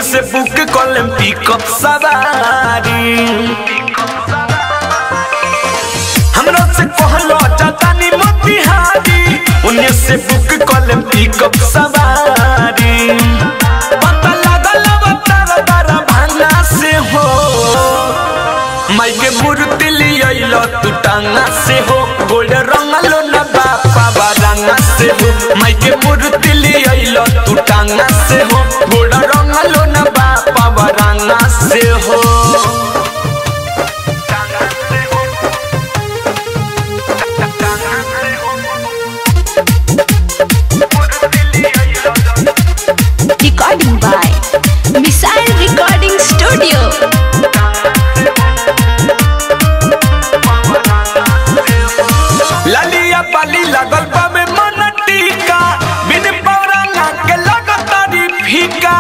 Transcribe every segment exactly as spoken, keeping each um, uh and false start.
से book column pickup सवारी हमरा से कहलो जातानी मोतिहारी उन्हीं से बुक कॉलम पिकअप सवारी पता लगल तारा तारा भांगा से हो माई के मूर्ति लियाइलो तू टांगा से हो गोल्ड रंगलो न बापा बारंगा से हो माई के मूर्ति लियाइलो तू टांगा से हो गोल्ड रंगलो न बापा बारंगा से हो Recording by Missile Recording Studio. लालिया पाली लगल बामे मन टीका बिन पौरांगा के लगतारी फीका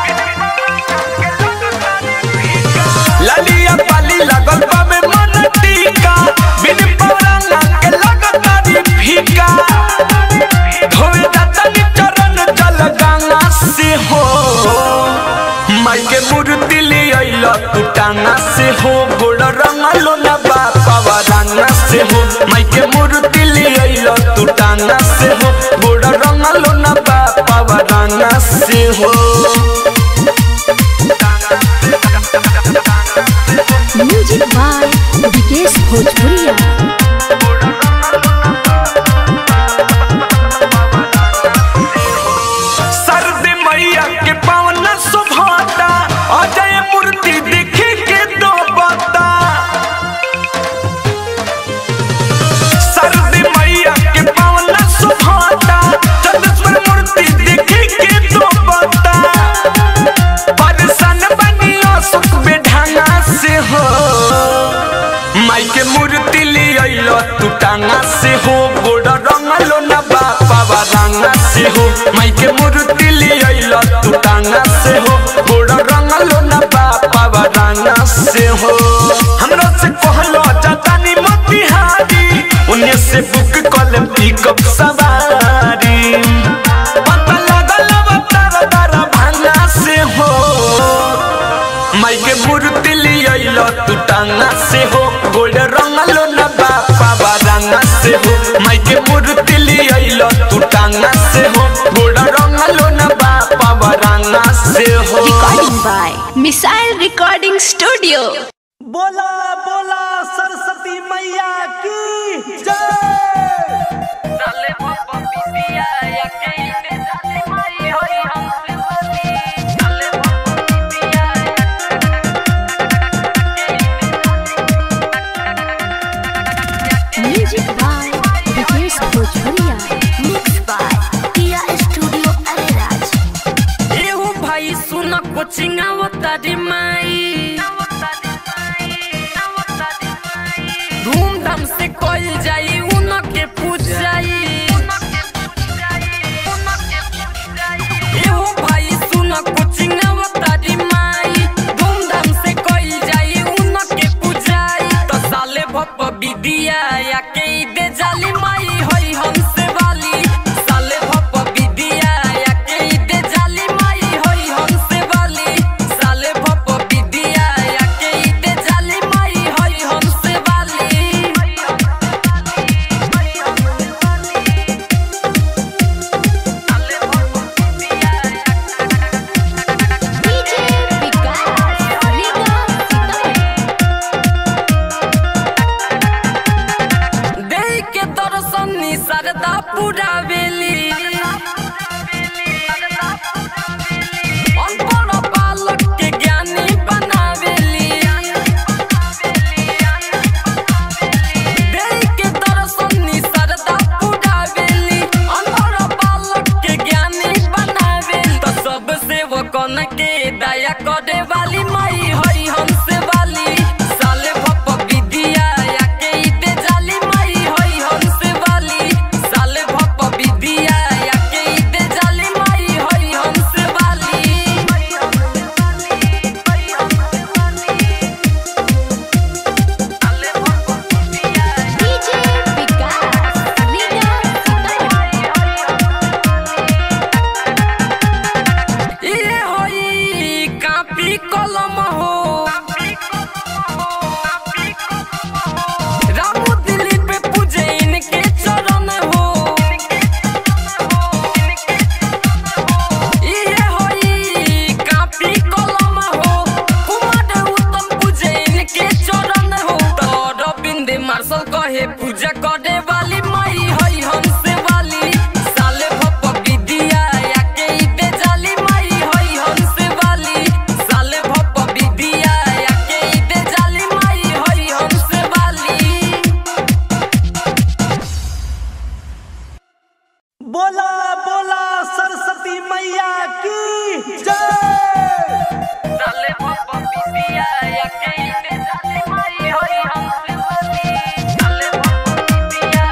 लालिया पाली लगल बामे मन टीका बिन पौरांगा के लगतारी फीका धोए दातनी चरण जल गंगा से हो माई के मूर्ति लियाइलो तू टांगा से हो गोड़ रंगलो न बापा बारंगा से हो माई के मूर्ति लियाइलो तू टांगा से हो गोड़ रंगलो न बापा बारंगा से हो Music by Vikesh Bhojpuria. सरदे मैया के पावन सुभाता अजय मूर्ति देखे के दो बता सरदे मैया के पावन सुभाता चंद्रेश्वर मूर्ति देखे के दो बता परसन बनियो सुख बेढंगा से हो माई के मूर्ति लियाइलो तू टांगा से हो गोड़ रंगलो न बापा बारंगा से हो माई के मूर्ति लियाइलो तू टांगा से हो गोड़ रंगलो न बापा बारंगा से हो हमरा से कहलो जातानी मोतिहारी उन्हीं से बुक कॉलम पिकअप सवारी पता लगल तारा तारा भांगा से हो माई के मूर्ति लियाइलो तू टांगा से हो गोल्ड रंगलो न बापा बारंगा से हो माई के मूर्ति लियाइलो तू टांगा से हो गोल्ड रंगलो न बापा बारंगा से हो Recording by Missile Recording Studio. बोला बोला सरस्वती मैया की जय साले बाबा बिटिया या कहीं पे जाने माई होई हमसे वाली साले बाबा बिटिया Music by Vikesh Bhojpuria. Mixed by Tia Studio Ariraj. एहू भाई सुन कोचिंग आवता रे माई धूमधाम से कइल जाई उनके पूजाई एहू भाई सुन कोचिंग आवता रे माई धूमधाम से कइल जाई उनके पूजाई तो साले भप बिदिया या के दे जाली माई होई हमसे वाली साले भप बिदिया या के दे जाली माई होई हमसे वाली साले भप बिदिया या के दे जाली माई होई हमसे वाली साले भप बिदिया D J Vikas Riga Sitamarhi. देह के दर्शनी सरदा पूरा बेली अनपढ़ बालक के ज्ञानी बनावेली देह के दर्शनी सरदा पूरा बेली अनपढ़ बालक के ज्ञानी बनावेली तो सब सेवकन के दया करे वाली माई होई हमसे वाली साले भप विद्या या के दे जाली माई होई हमसे वाली साले भप विद्या बोला बोला सरस्वती मैया की जय। साले भप्पा बिटिया या के दे जाली माई होई हमसे वाली। साले भप्पा बिटिया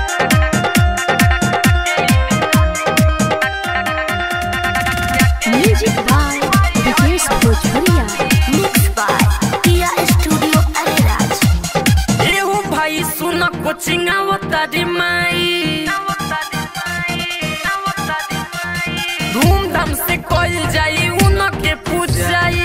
music by Vikesh Bhojpuriya, mix by Kiya studio Areraj. एहू भाई सुन कोचिंग आवता रे माई, धूमधाम से कोई जाई उनके पूजाई।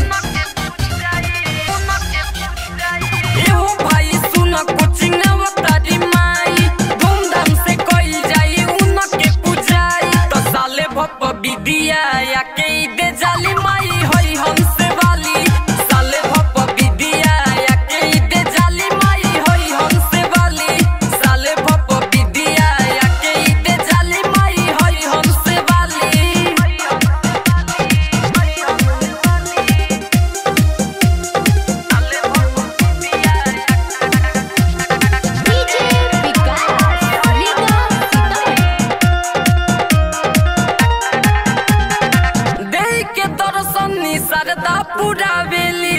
एहू भाई सुन कोचिंग आवता रे माई, धूमधाम से कोई जाई उनके पूजाई। तो साले भप्पा बिटिया या के दे जाली माई होई हमसे वाली। साले भप्पा बिटिया या के दे जाली माई होई हमसे वाली। साले भप्पा बिटिया या के दे जाली माई होई हमसे वाली। डीजे विकास लीगा सीतामढ़ी। देई के दर्शनी सरदा पूरा बेली।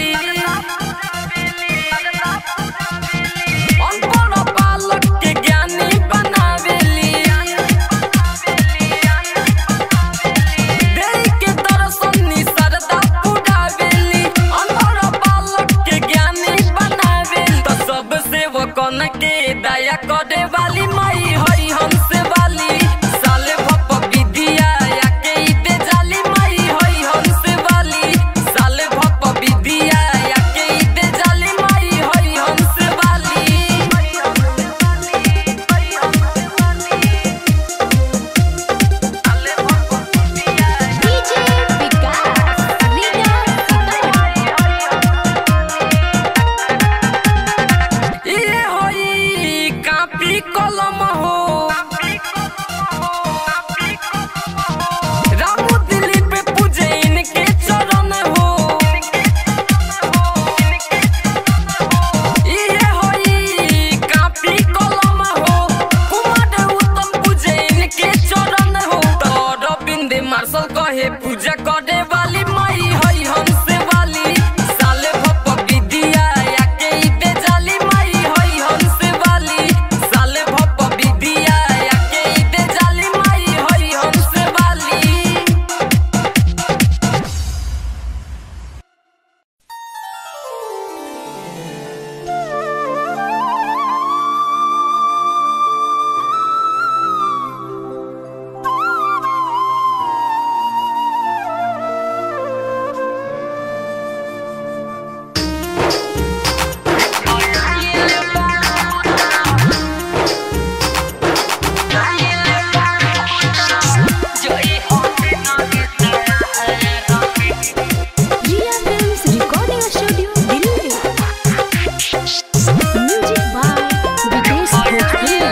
अनपढ़ बालक के ज्ञानी बनावेली। देई के दर्शनी सरदा पूरा बेली। अनपढ़ बालक के ज्ञानी बनावेली। तो सब सेवकन के दया करे वाली माई होई हमसे वाली। साले भप्पा बिटिया या के दे जाली माई होई हमसे वाली। साले भप्पा बिटिया या के दे जाली माई होई हमसे वाली। डीजे विकास लीगा सीतामढ़ी। ये होई कापी कलम हो। रामू दिलीप पूजे इनके चरण हो। ये होई कापी कलम हो। कुमार उत्तम पूजे इनके चरण हो। तो रविंद्र मार्शल कहे पूजा करे वाली माई होई हमसे वाली। साले भप्पा बिटिया या के दे जाली माई होई हमसे वाली। साले भप्पा बिटिया या के दे जाली माई होई हमसे वाली। Riya films recording studio Delhi. Music by Vikesh Bhojpuriya.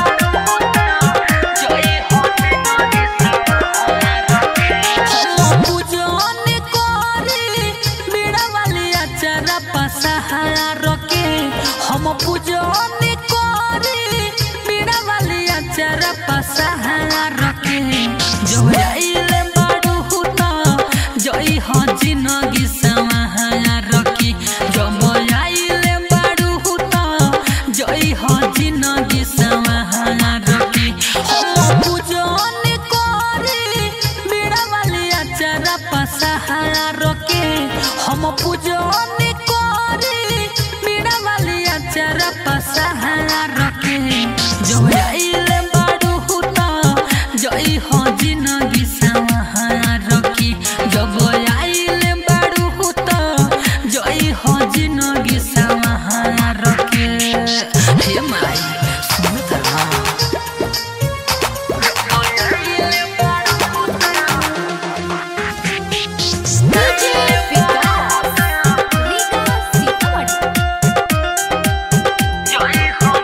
पूजन करे बीड़ा वाली अचारा पसहारा रखे। हम पूजन करे बीड़ा वाली अचारा पसहारा रखे। जो आइले बाड़ू हुता जई हो जिंदगी समाहारा रखी। जो आइले बाड़ू हुता जई हो जिंदगी समाहारा रखी। हम पूजन करे बीड़ा वाली अचारा पसहारा रखे। हम पूजन करे बीड़ा वाली अचारा पसहारा रखे। जो आइले बाड़ू हुता जई हो जिंदगी समाहारा रखी। जब आइले बाड़ू हुता जई हो जिंदगी समाहारा रखे। हे माई सुन तरा डीजे विकास लीगा सीतामढ़ी।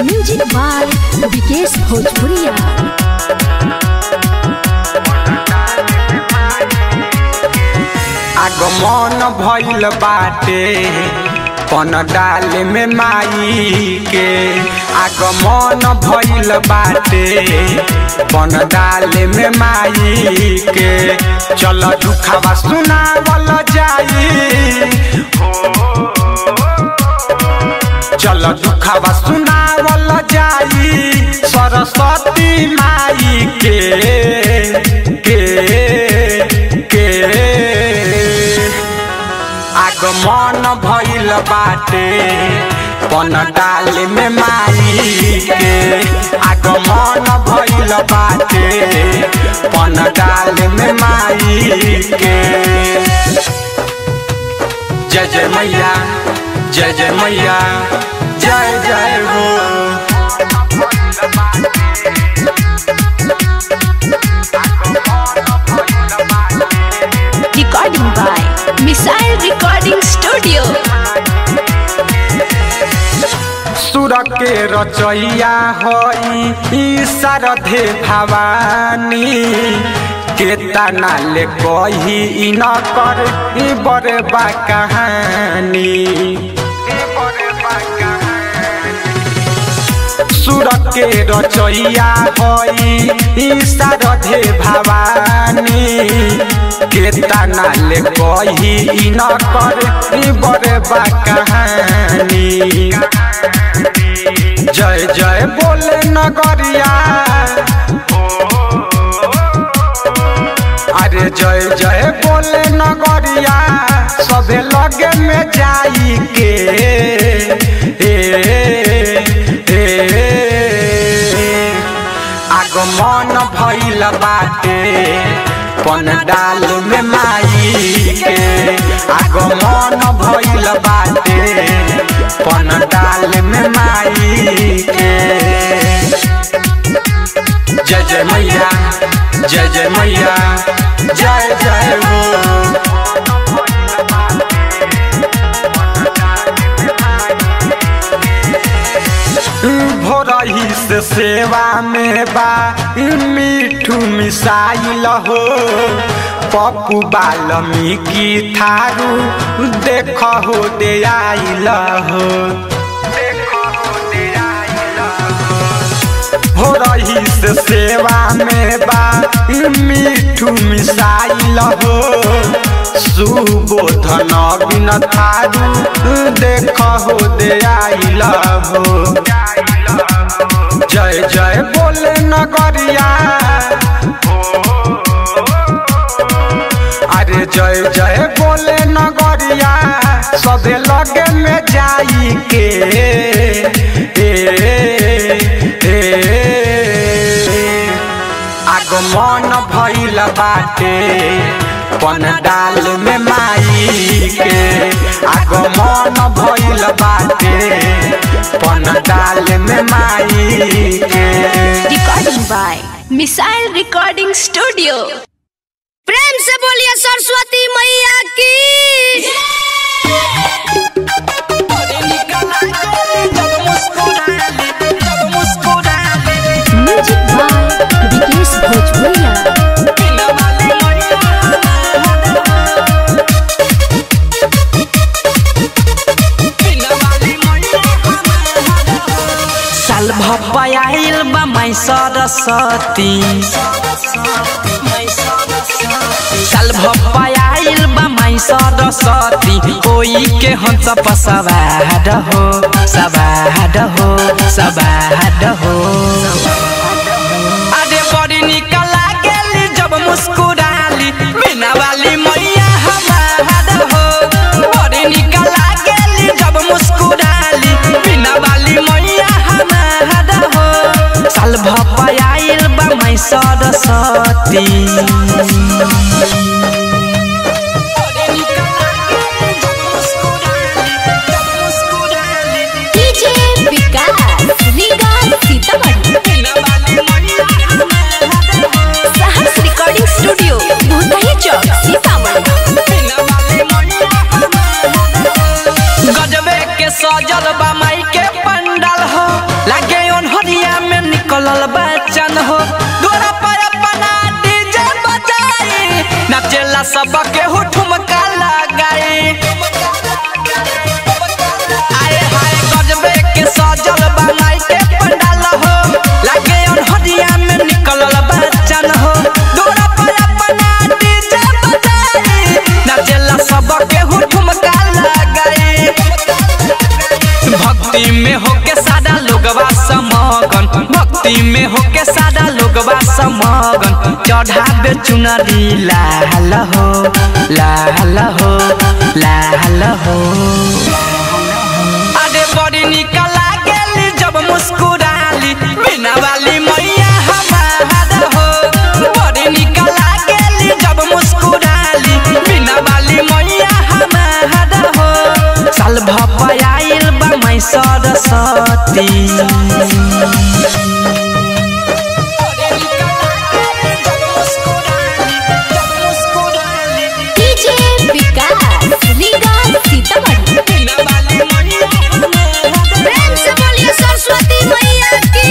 म्यूजिक बाय विकेश भोजपुरिया। आगमन भइल बाटे पन डाल में माई के, आगमन भइल बाटे पन डाल में माई के। चल दुखवा सुनावल जाई, चल दुखवा सुनावल जाई सरस्वती माई के के के। आगमन भइल बाटे पन डाल में माई के, आगमन भइल बाटे पन डाल में माई के। जय जय मैया, जय जय मैया, जय जय हो। Recording by missile recording studio. सुर के रचैया हई शारदे भवानी, केतना ले कही न कर बड़े बा कहानी। सुर के रचैया हई शारदे भवानी, केतना ले कही न कर बड़े बा कहानी। जय जय बोले नगरिया, अरे जय जय बोले नगरिया सबे लगे में जाई के। आगमन भइल बाटे पन डाल में माई के, आगमन भइल बाटे पन डाल में माई के। जय जय मैया, जय जय मैया, जय जय हो। भोरही से सेवा में बा मिठू मिसाइल हो, पप्पू बाल्मीकि थारू देख हो दे आइल हो। हो रही से सेवा में बा मिठू मिसाइल हो, सुबोध नवीन थारू देख हो दे आइल हो। जय जय बोले नगरिया, अरे जय जय बोले नगरिया सबे लगे में जाई के। आगमन भइल बाटे पन डाल में माई के, आगमन भइल बाटे पन डाल में माई के। Recording by missile recording studio. प्रेम से बोलिए सरस्वती मैया की। म्यूजिक बाय विकेश भोजपुरिया। साल भपाइल बा माई सरस्वती, साल भपाइल बा माई सरस्वती, कोई के हंस पर सवार हो सवार हो सवार हो। अरे बड़ी निक लागेली जब मुस्कुराली बिना वाली मैया हमार हो, बड़ी निक लागेली जब मुस्कुराली बिना वाली मैया हमार हो। साल भपाइल बा माई Saraswati. DJ Vikas Riga Sitamarhi. Sahas recording studio Bhutahi Chowk Sitamarhi. गजबे के सजल बा माई के पंडाल हो, लागे सबके ठुमका लगाई आए हाय गजबे के सजल बनाई के पंडाल हो लागे अनहरिया में निकलल बच्चन हो दूरा पर अपना डीजे बजाई नाचेला सबके ठुमका लगाई भक्ति में होके सादा लोगवा समगन भक्ति में होके सादा लोगवा समगन चढ़ावे चुनरी लाल हो लाल हो लाल हो अरे बड़ी निक लागेली जब मुस्कुराली बिना वाली मैया हमार हो बड़ी निक लागेली जब मुस्कुराली बिना वाली मैया हमार हो साल भपाइल बा माई सरस्वती डीजे विकास लीगा सीतामढ़ी प्रेम से बोलिए सरस्वती मैया की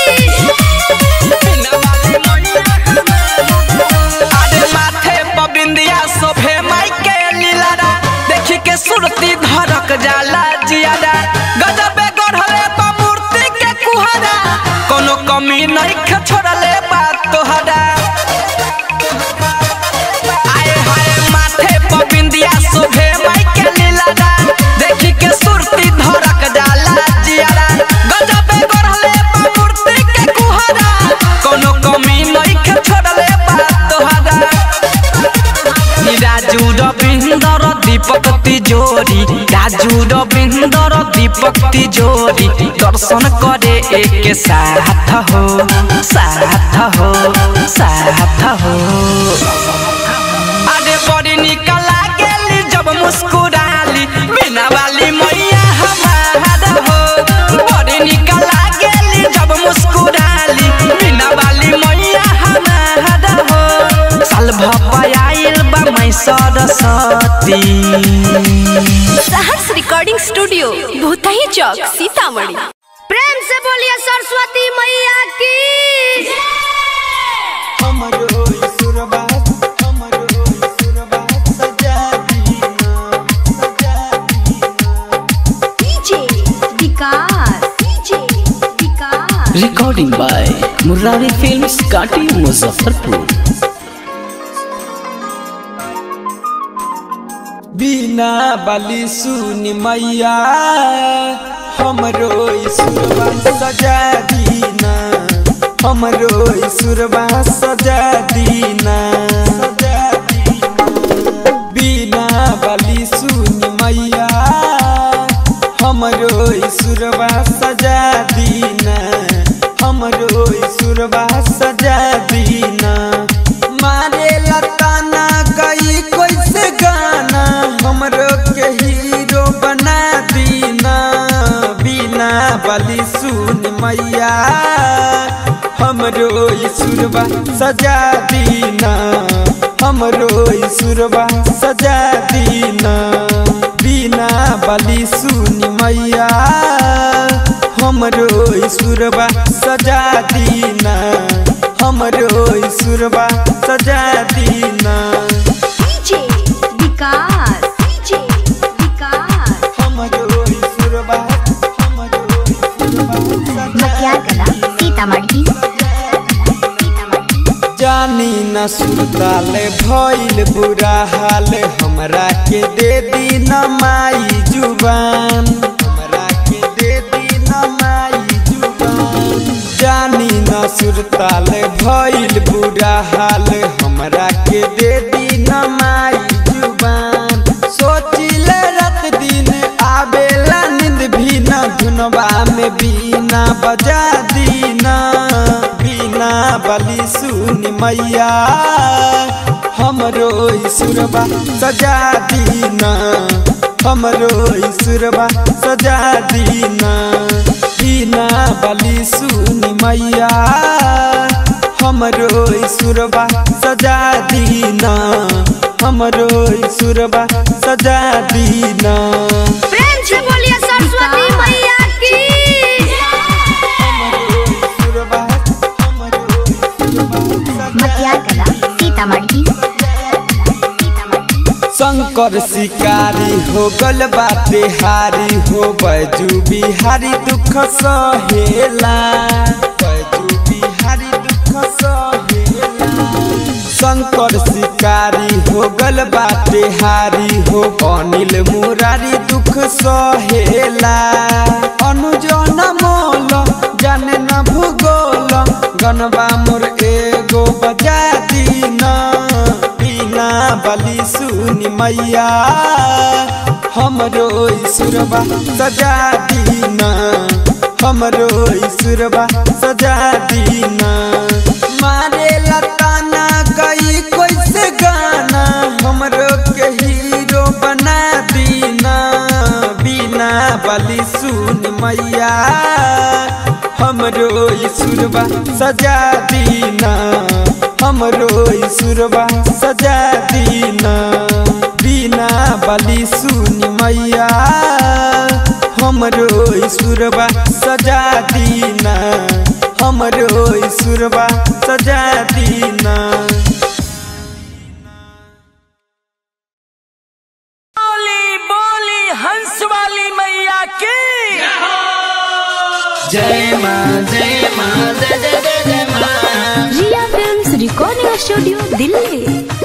अरे माथे पर बिंदिया शोभे माई के लीलारा देखी के सुरती धड़क जाला जियादा गजबे गढ़ले बा मूर्ति के कुहरा कोनो कमी नहीं छोड़ले बा तोहरा आए हाय माथे पर बिंदिया शोभे माई के लीलारा देखी के सुरती धड़क जाला जियादा गजबे गढ़ले बा मूर्ति के कुहरा कोनो कमी नहीं छोड़ले बा तोहरा राजू रविंदर दीपक तिजोरी राजू रविंदर दीपक तिजोरी दर्शन करे एक साथ हो साथ हो साथ हो अरे बड़ी निक लागेली जब मुस्कुराली बिना वाली मैया हमार हो बड़ी निक लागेली जब मुस्कुराली बिना वाली मैया हमार हो साल भपाइल बा माई सरस्वती सहर्ष रिकॉर्डिंग स्टूडियो भूतही चौक सीतामढ़ी प्रेम से बोलिए सरस्वती मैया की हमरो ईश्वरबा हमरो ईश्वरबा सजा दीना सजा दीना DJ Vikas DJ Vikas recording by Murari films Kanti Muzaffarpur बिना बाली सुनी मैया हमरो ईश्वरबा सजा दीना हमरो ईश्वरबा सजा दीना सजा दीना बिना बाली सुनी मैया हमरो ईश्वरबा सजा दीना हमरो ईश्वरबा सजा दीना मारे लताना गई कैसे गाना हमरो के हीरो बना दीना बिना बाली सुन मैया हमरो ईश्वरबा सजा दीना हमरो ईश्वरबा सजा दीना बिना बाली सुन मैया हमरो ईश्वरबा सजा दीना हमरो ईश्वरबा सजा दीना डीजे विकास डीजे विकास हमरो ईश्वरबा हमरो ईश्वरबा सजा कला सीतामढ़ी जानी न सुरताल भइल बुरा हाल हमरा के दे दी न माई जुबान हमरा के दे दी न माई जुबान जानी न सुरताल भइल बुरा हाल हमरा के दे दी न माई जुबान सोचिले रात दिन आवेला नींद भी न धुनवा में बीना बजा दीना बिना बाली सुनी मैया हमरो ईश्वरबा सजा दीना हमरो ईश्वरबा सजा दीना बिना बाली सुनी मैया हमरो ईश्वरबा सजा दीना हमरो ईश्वरबा सजा दीना प्रेम से बोलिए सरस्वती मैया की हमरो ईश्वरबा हमरो ईश्वरबा सजा कला सीतामढ़ी शंकर शिकारी हो गल बाटे हारी हो बैजू बिहारी दुख सहेला बैजू बिहारी दुख सहेला शंकर शिकारी हो गल बाटे हारी हो अनिल मुरारी दुख सहेला अनुजन मोल जाने न भूगोल गनबा मोर एगो बजा दीना बिना बली सुनी मैया हमरो ईश्वरबा सजा दीना हमरो ईश्वरबा सजा दीना मारे लताना गई कैसे गाना हमरो के हीरो बना दीना बिना बली सुनी मैया हमरो ईश्वरबा सजा दीना हमरो ईश्वरबा सजा दीना बिना बली सुनी मैया हमरो ईश्वरबा सजा दीना हमरो ईश्वरबा सजा दीना। बोली बोली हंस वाली मैया की जय माँ जय माँ जय जय जय जय माँ। Riya films recording studio Delhi.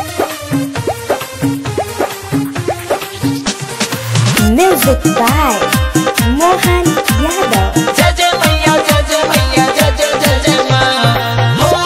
Music by Mohan Yadav. जय जय मैया जय जय मैया जय जय जय जय माँ। हो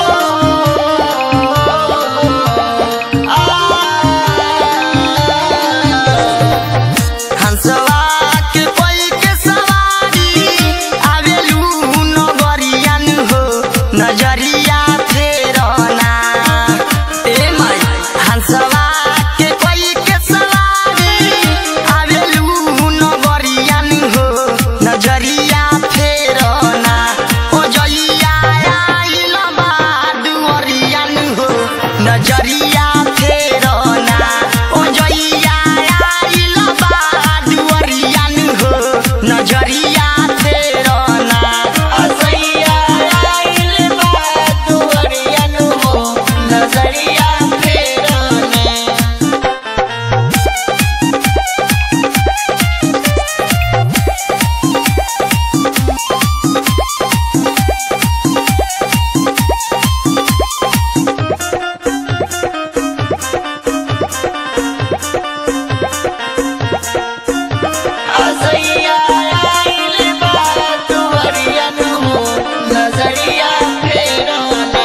हंसवा के कोई के सवारी आवेलू नगरियन हो नजरिया फेरना ए माई हंसवा के कोई के सवारी आवेलू नगरियन हो नजरिया फेरना ओ जइया आइल बा दुअरियन हो नजरिया फेरना ओ जइया आइल बा दुअरियन हो नजरिया फेरना असैया आइल बा दुअरियन हो नजरिया फेरना। असैया आइल बा दुअरियन हो नजरिया फेरना।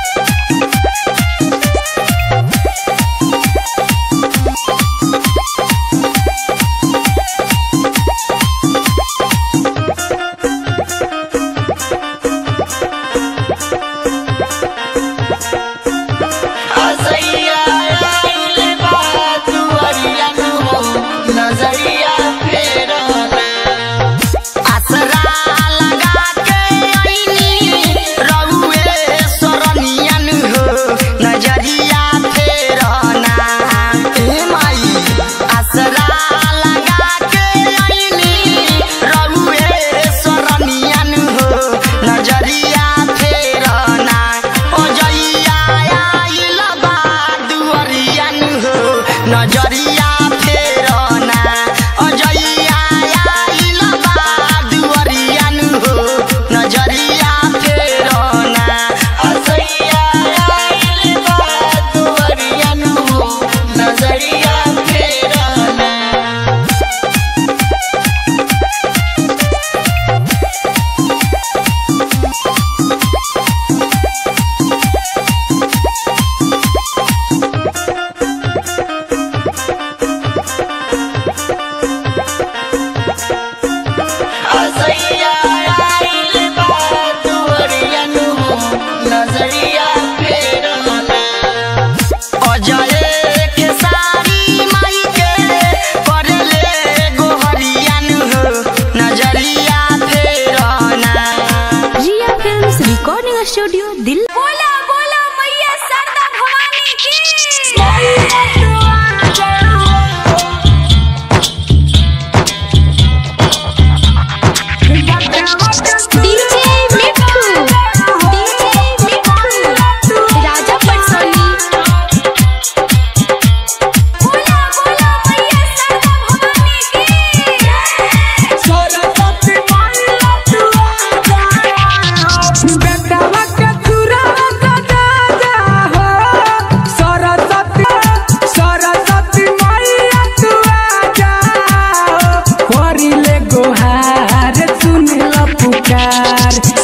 असैया आइल बा दुअरियन हो नजरिया फेरना। आसरा लगा के आईनी रउए सरनियन हो नजरिया फेरना ए माई आसरा लगा के आईनी रउए सरनियन हो नजरिया फेरना ओ जइया आइल बा दुअरियन हो नजरिया फेरना ओ जइया आइल बा दुअरियन हो नजरिया फेरना। असैया आइल बा दुअरियन हो नजरिया फेरना। असैया आइल बा दुअरियन हो नजरिया फेरना। अजय के सारी माई के करले गोहरियन हो नजरिया फेरना। Riya films recording studio Delhi. बोला बोला मैया शारदा भवानी की। डीजे मिठू डीजे मिठू राजा पटसोनी। बोला बोला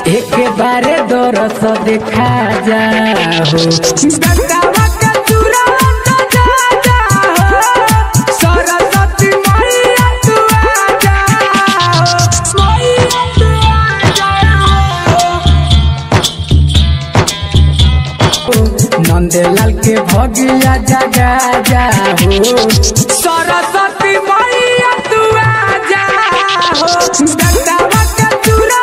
एक बारे दरस देखा जाओ गंगावा का चूड़ा जा जाओ सरस्वती मैया तू आ जाओ मैया तू आ जाओ नंदलाल के भगिया जगा जाओ सरस्वती मैया तू आ जाओ गंगावा का चूड़ा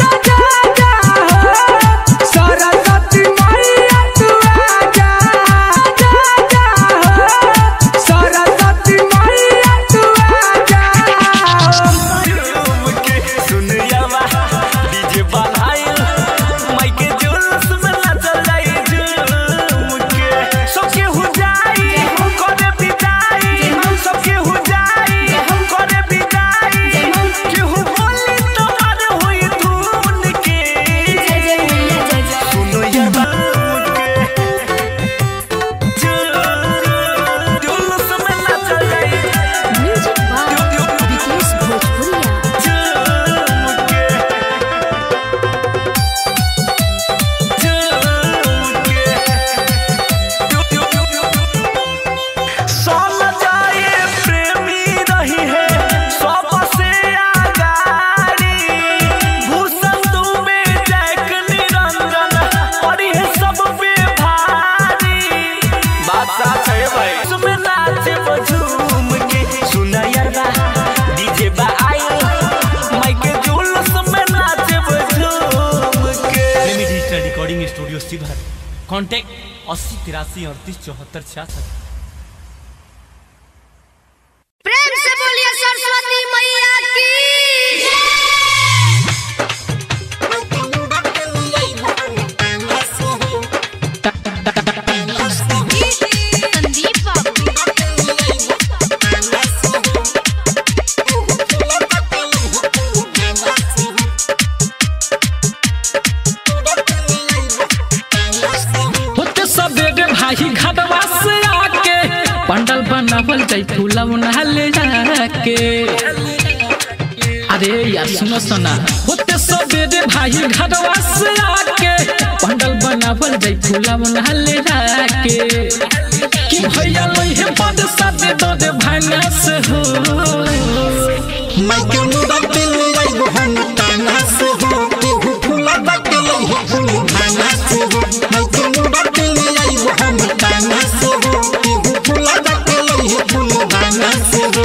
कॉन्टैक्ट अस्सी तिरासी अड़तीस चौहत्तर छियासठ। प्रेम से बोलिए सरस्वती मैया की पंडल बनावल जाई फूलवना ले जाके अरे यार सुनो सुना होते सबेरे भाई घरवा से आके पंडल बनावल जाई फूलवना ले जाके कि भैया लइहे पद साथे दो दे भाना से हो मैं क्यों मुदा दिल आई बहन ताना से हो तू फूला बाटे लइहे फूल भाना से हो मैं क्यों मुदा दिल आई बहन ताना से हो तू फूला बाटे लइहे फूल भाना से हो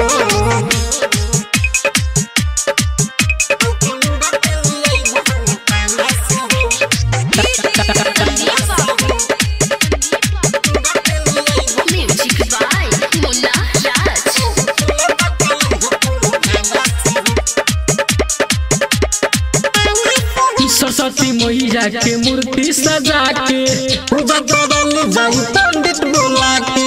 सरस्वती मैया के मूर्ति सजा के पूजा करल जाई पंडित बुला के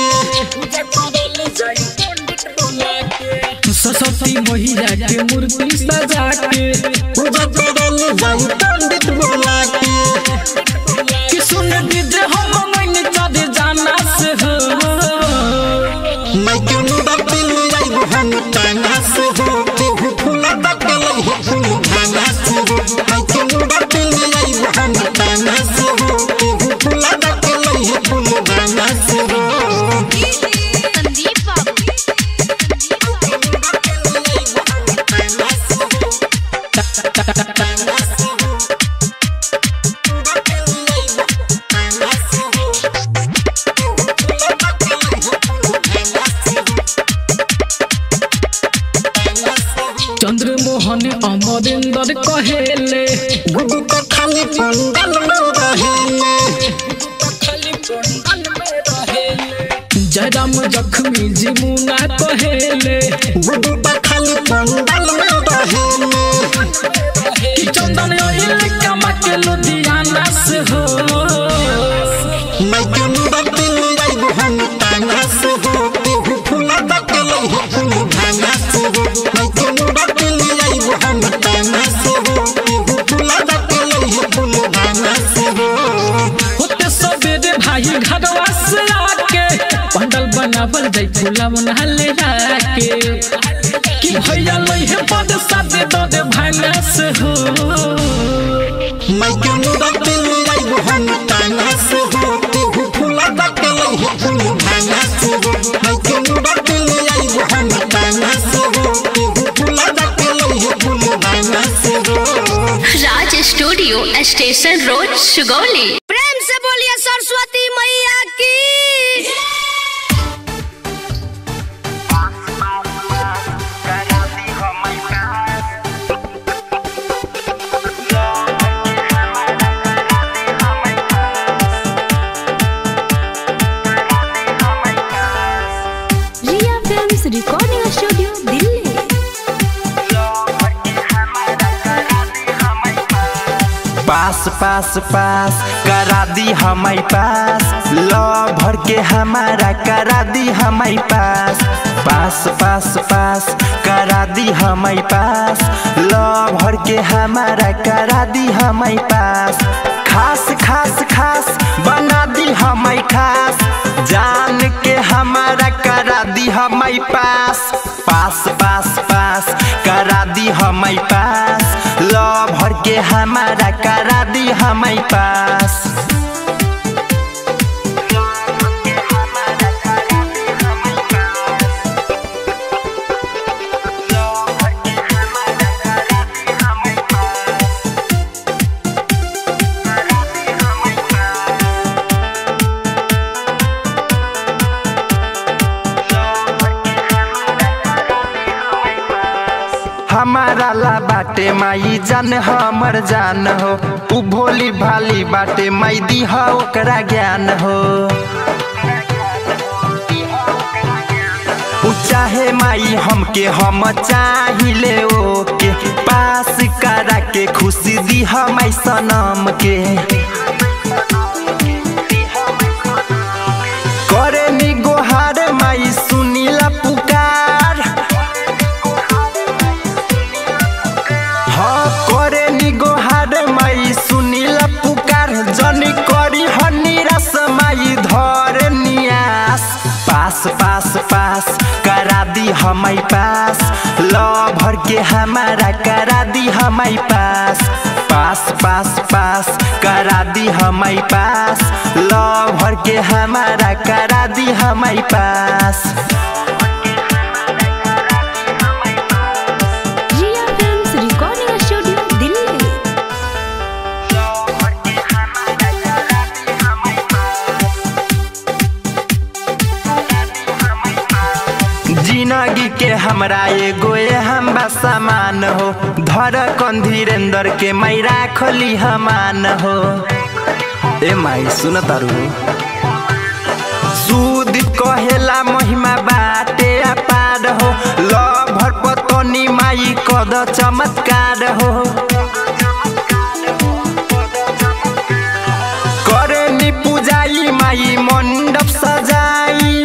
सरस्वती मैया के मूर्ति सजा के पूजा करल जाई पंडित बुला के कि सुन दीजिए हम मैंने चढ़ जाना से हो मैं क्यों मुदा दिल आई बहन ताना से हो तू फूला बाटे लइहे फूल भाना से हो मैं क्यों मुदा दिल आई बहन ताना से हो तू फूला बाटे लइहे फूल भाना से हो चंद्रमोहन अमरेंद्र कहेले गुगु का खाली पंडल में रहेले जयराम जख्मी जी मुना कहेले गुगु का खाली पंडल में रहेले कि चंदन ओइल कमा के लुधियाना से हो मैं क्यों मुदा दिल आई बहन ताना से हो तू फूला बाटे लइहे फूल भाना से हो मैं क्यों मुदा दिल आई बहन ताना से हो तू फूला बाटे लइहे फूल भाना से हो होते सबेरे भाई घरवा से आके पंडल बनावल जाई फूलवना ले जाके कि भैया लइहे पद साथे दो दे भाना से हो मैं के मुरत ले आइब हम ताना से हो केहू फूला के लइहे फूल भांगा से हो मैं के मुरत ले आइब हम ताना से हो केहू फूला के लइहे फूल भांगा से हो। Raj studio station road Sugauli. प्रेम से बोलिए सरस्वती मैया की। Riya films recording studio Delhi. Pass pass pass करा दी हमारे पास लो भर के हमारा करा दी हमारे पास पास पास पास करा दी हमारे पास लो भर के हमारा करा दी हमारे पास खास खास खास बना दी हमारे खास जान के हमारा करा दी हमारे पास पास पास पास करा दी हमारे पास लो भर के हमारा करा दी हमारे पास। हमारा ला बाटे माई जान हमर जान हो उ भोली भाली बाटे माई दी हो ओकरा ज्ञान हो उ चाहे माई हमके हम चाहिले ओके पास करा के खुशी दी हमाई सनम के करे नी गोहार माई सुनीला पुकार हाँ करे नी गोहार माई सुनीला पुकार जनी करी हनी रस माई धर नियास पास पास पास करा दी हमारे पास लो भर के हमारा करा दी हमारे पास पास पास पास करा दी हमारे पास लो भर के हमारा करा दी हमारे पास। Riya films recording studio Delhi. जिंदगी के हमरा एगो हम सामान हो धर कन धीरेन्द्र के माई राखली हमान हो ए माई सुन तारू सूद कहेला महिमा बाटे अपार हो लो भर पतनी माई कद चमत्कार हो करे नी पूजाई माई मंडप सजाई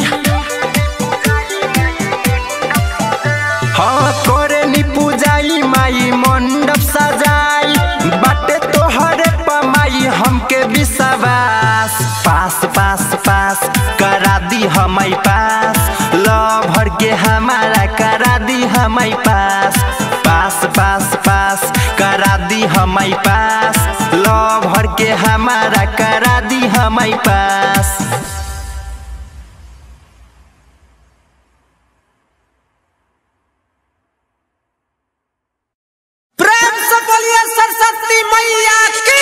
हाँ करे नी पूजाई माई मंडप सजाई बाटे तोहरे पमाई हमके विश्वास पास पास पास करा दी हमारे पास लो भर के हमारा करा दी हमारे पास पास पास पास करा दी हमारे पास लो भर के हमारा करा दी हमारे पास। प्रेम से बोलिए सरस्वती मैया की।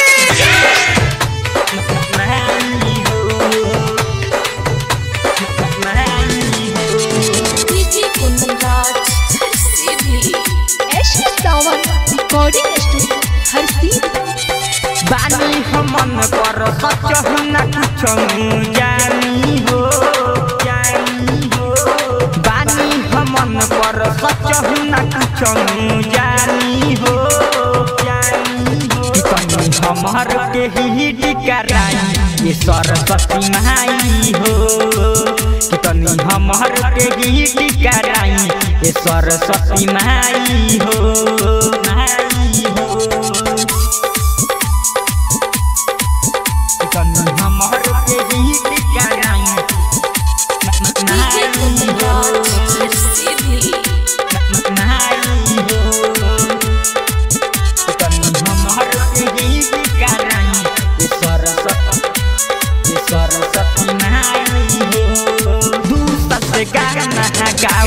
रिकॉर्डिंग स्टूडियो हर बानी हमन पर सच न कुछ जानी हो जानी हो बानी हमन पर सच न कुछ जानी हो जानी हो तनी हमर के ही टिकराई ये सरस्वती माई हो तनी हमर के ही टिकराई ये सरस्वती माई हो माई हो हमर के ही टिकराई माई हो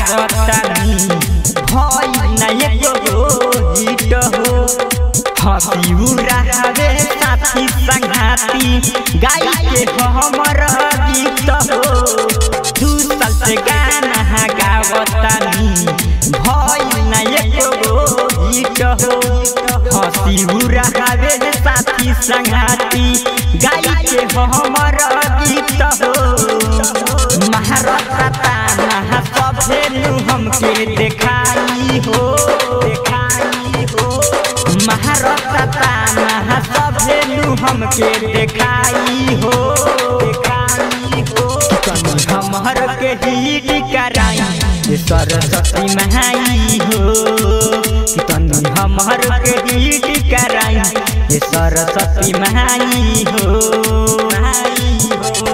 गावतानी भई ना एको हिट हो हंसी उड़ावे साथी संघाती गाई के हमर गीत हो दू साल से गाना गावतानी भई ना एको हिट हो हंसी उड़ावे साथी संघाती गाई के हमर गीत हो महारता ताना सभे हमके देखाई हो देखाई हो महारता ताना सभे हमके देखाई हो देखाई हो कनी हमर के हिट कराई सरस्वती महाई हो तनी हमर के हिट कराई सरस्वती महाई हो महाई हो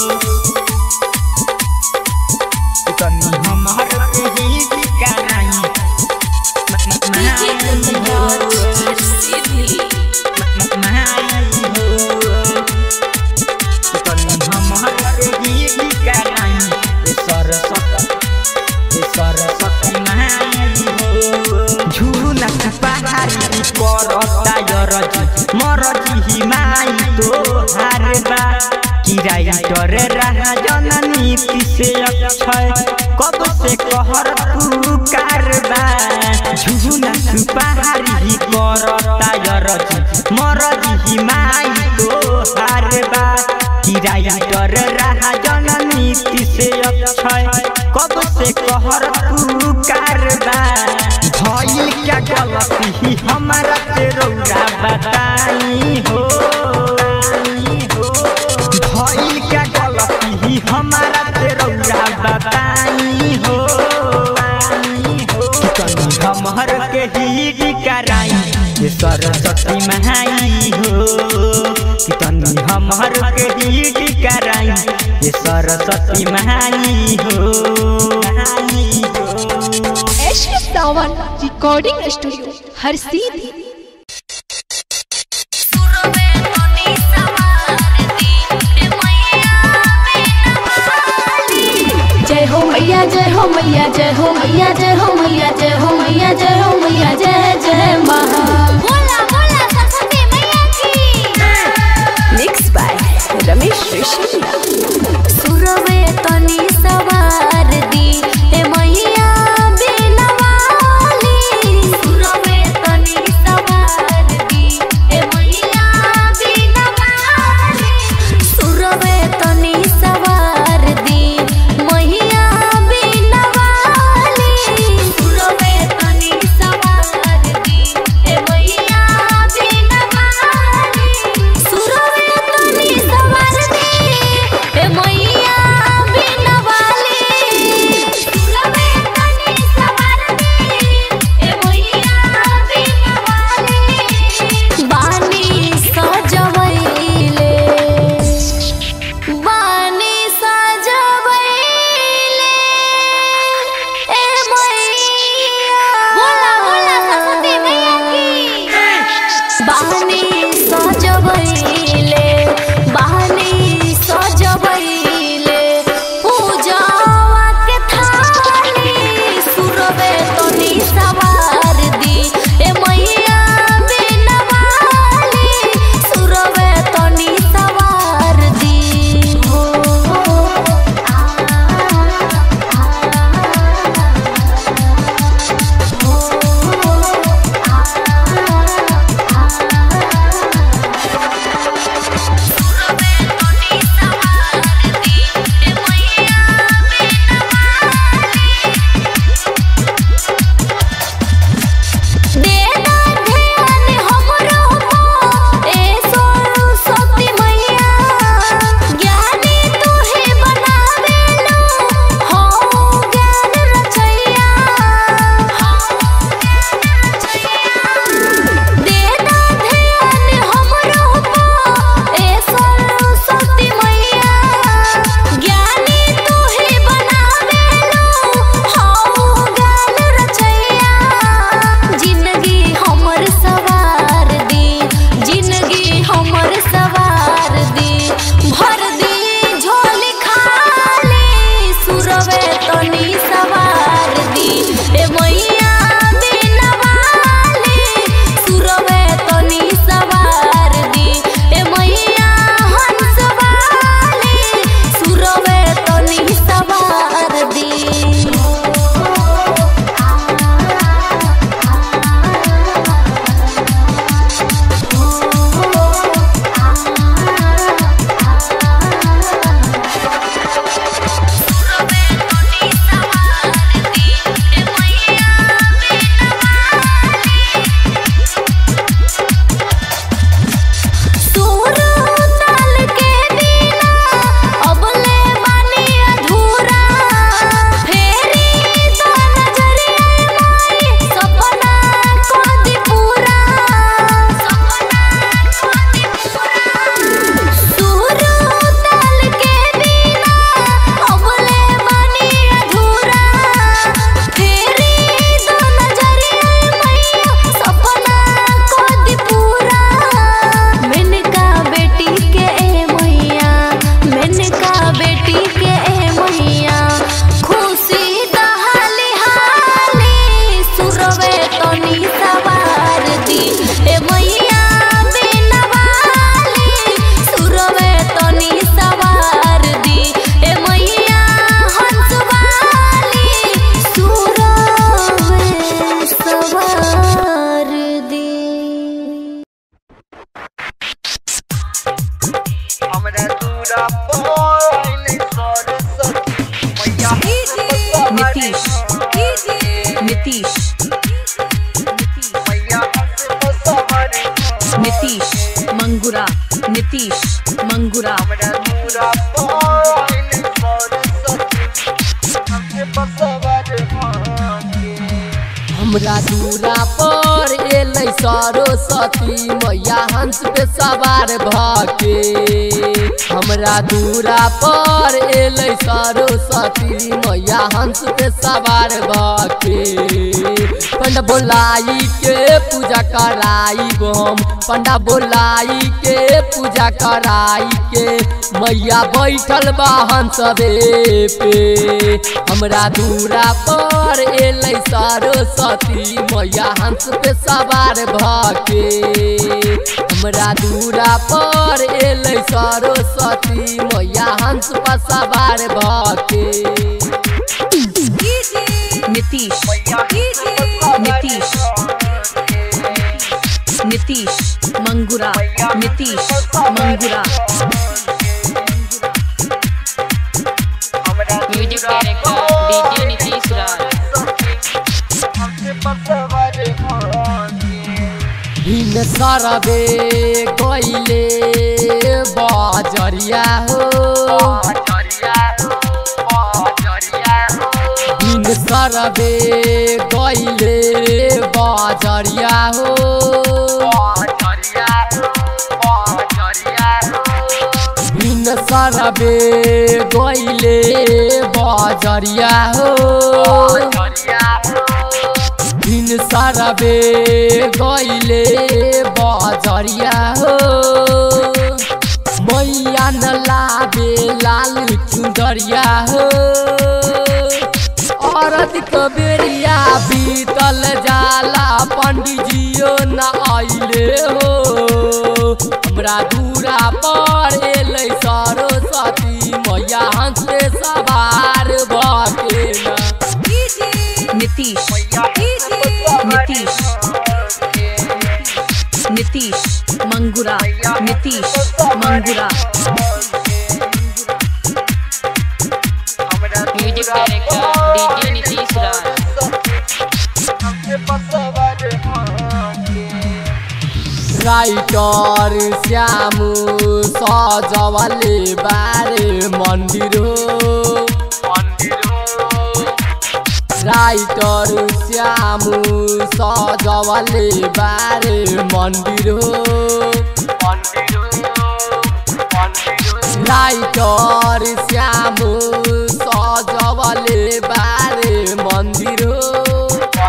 तनी हमर के हिट कराई महाई हो महाई हो तनी हमर के हिट कराई सरस्वती सरस्वती महाई हो झूला पहाड़ी करता यरजी मरजी माई तो हारबा किराई डर रहा जननी से अक्षय कब से कहर तू कारबा झूला पहाड़ी करता यरजी मरजी माई तो हारबा किराई डर रहा जननी से अक्षय कब से कहर तू कारबा भइल क्या गलती हमारा तेरौरा बताई हो भइल क्या गलती हमारा तेरौरा बताई हो तनी हमर के हिट कराई सरस्वती महाई हो तनी हमर के हिट कराई सरस्वती महाई हो महाई हो सावन रिकॉर्डिंग स्टूडियो हर सीधी जय हो मैया जय हो मैया जय हो मैया जय हो मैया जय हो मैया जय हो मैया जय जय महा बोला बोला सरस्वती मैया की मिक्स बाय रमेश ऋषि सुरवे तनी सवार दी हे मैया नीतीश नीतीश नीतीश मंगुरा नीतीश मंगुरा हमरा दूरा पर एलै सरस्वती मैया हंस पे सवार भके हमरा दूरा पर एलै सरस्वती मैया हंस पे सवार भके पंडा बोलाई के पूजा कराई हम पंडा बोलाई के पूजा कराई के मैया बैठल बा हंसबे पे हमरा दूरा पर एलै सरस्वती मैया हंस पे सवार भके हमरा दूरा पर एलै सरस्वती मैया हंस पे सवार भके Nitish Nitish Nitish Mangura Nitish Mangura music director DJ Nitish Raj भिन्न सरबे गइले बजरिया हो भिन्न सरबे गइले बजरिया हो भिन्न सरबे गइले बजरिया हो भिन्न सरबे गइले बजरिया हो मैया न लाबे लाल चुंदरिया हो औरत कबेरिया बीतल जाला पंडिजियो न आइले हो हमरा दूरा पर एलै सरस्वती मैया हंस पे सवार भके Nitish Nitish Nitish Mangura Nitish Mangura music director DJ Nitish Raj writer Shyam सजवले बारे मंदिर हो राइटर श्याम सजवले बारे मंदिर हो राइटर श्याम सजवले बारे मंदिर हो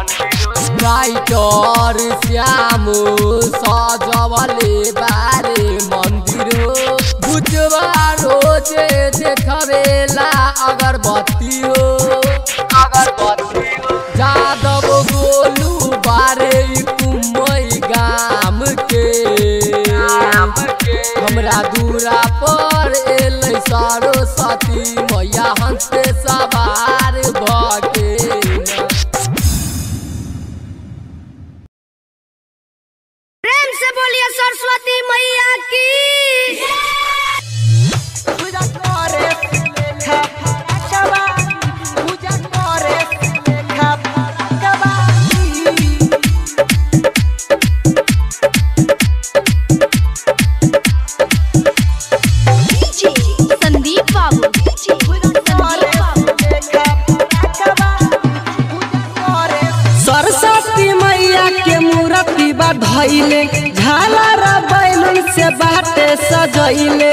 राइटर श्याम सजवले बारे मंदिर हो बुझवा रोजे देखबेला अगरबत्ती हो जादव गोलू बारे कुमई गाम के हमरा दूरा पर एलै सरस्वती मैया हंस पे सवार भके प्रेम से बोलिए सरस्वती मैया की संदीप बाबू सरस्वती मैया के मूर्ति बधैले झालर बैलून से बाटे सजैले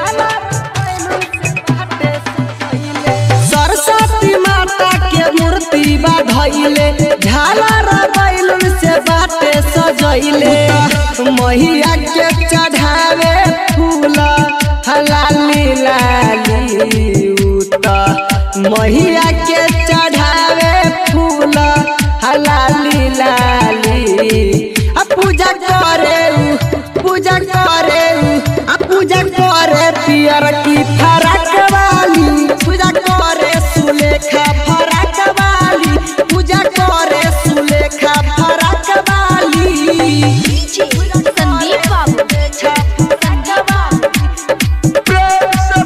सरस्वती माता के मूर्ति बधैले झालर बैलून से बाटे सजैले मैया के चढ़ावे फूल लाली लाली उता मैया के चढ़ावे फूल लाली लाली आ पूजा करे पूजा करे आ पूजा करे पियर की फरक वाली पूजा करे सुलेखा फरक वाली पूजा करे सुलेखा फरक वाली संदीप बाबू प्रेम से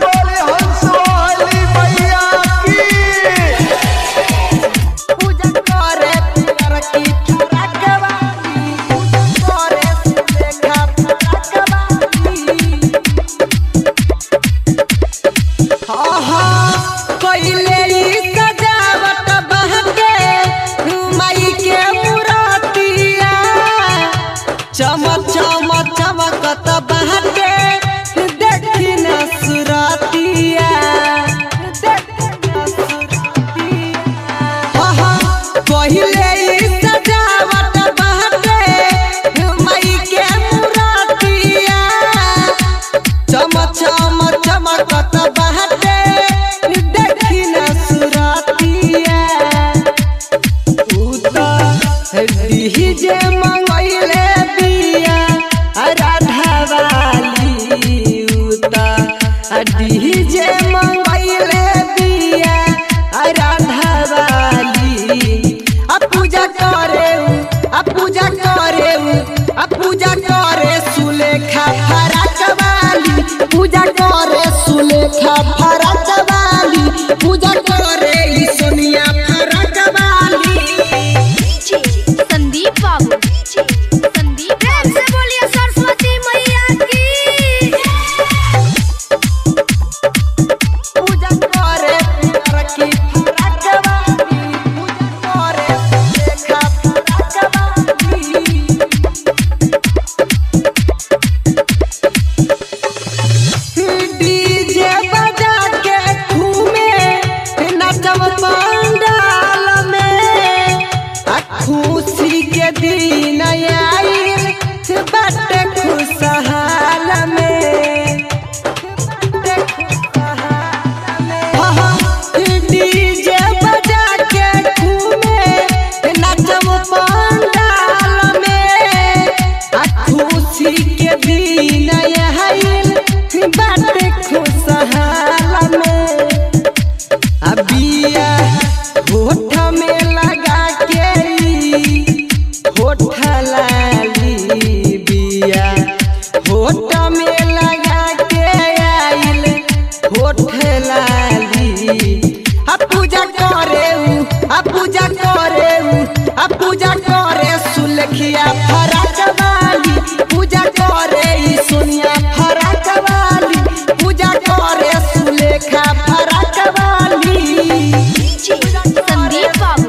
देखिया फरक वाली पूजा करे ई सोनिया फरक वाली पूजा करे सुलेखा फरक वाली संदीप बाबू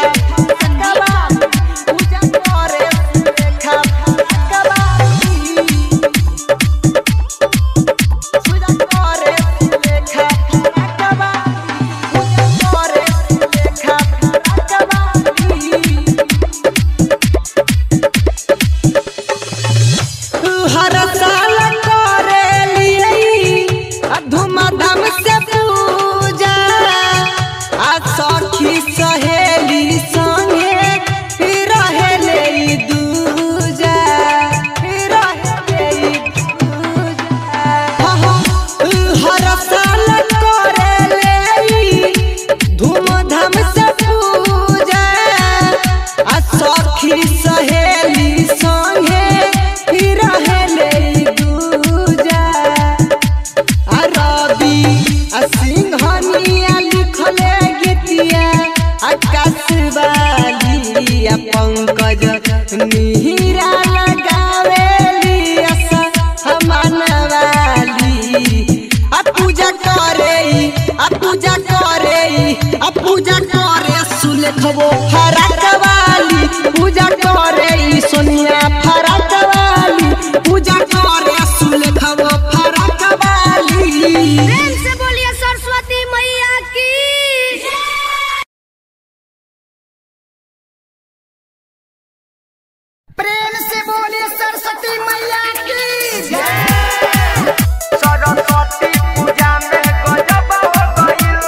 पूजा करे सुलेखा फरक वाली पूजा करे सुलेखा फरक वाली पूजा करे सुलेखा फरक वाली हर साल करेली धूमधाम से पूजा आ सखी सहेली संगे रहेले दूजा रहेले दूजा हर साल करेले धूमधाम से पूजा आ सखी सहेली संगे रहेले दूजा आ रवि आ सिंघनिया लिखले गीतिया आकाश वाली आ पंकज मिहिरा लगावेली समान वाली आ पूजा करे आ पूजा करे आ पूजा करे सुलेखबो फरक वाली पूजा करे ई सोनिया फरक वाली पूजा करे सुलेखबो फरक वाली प्रेम से बोलिए सरस्वती मैया की प्रेम से बोलिए सरस्वती मैया की सरस्वती पूजा में गजब हो गइल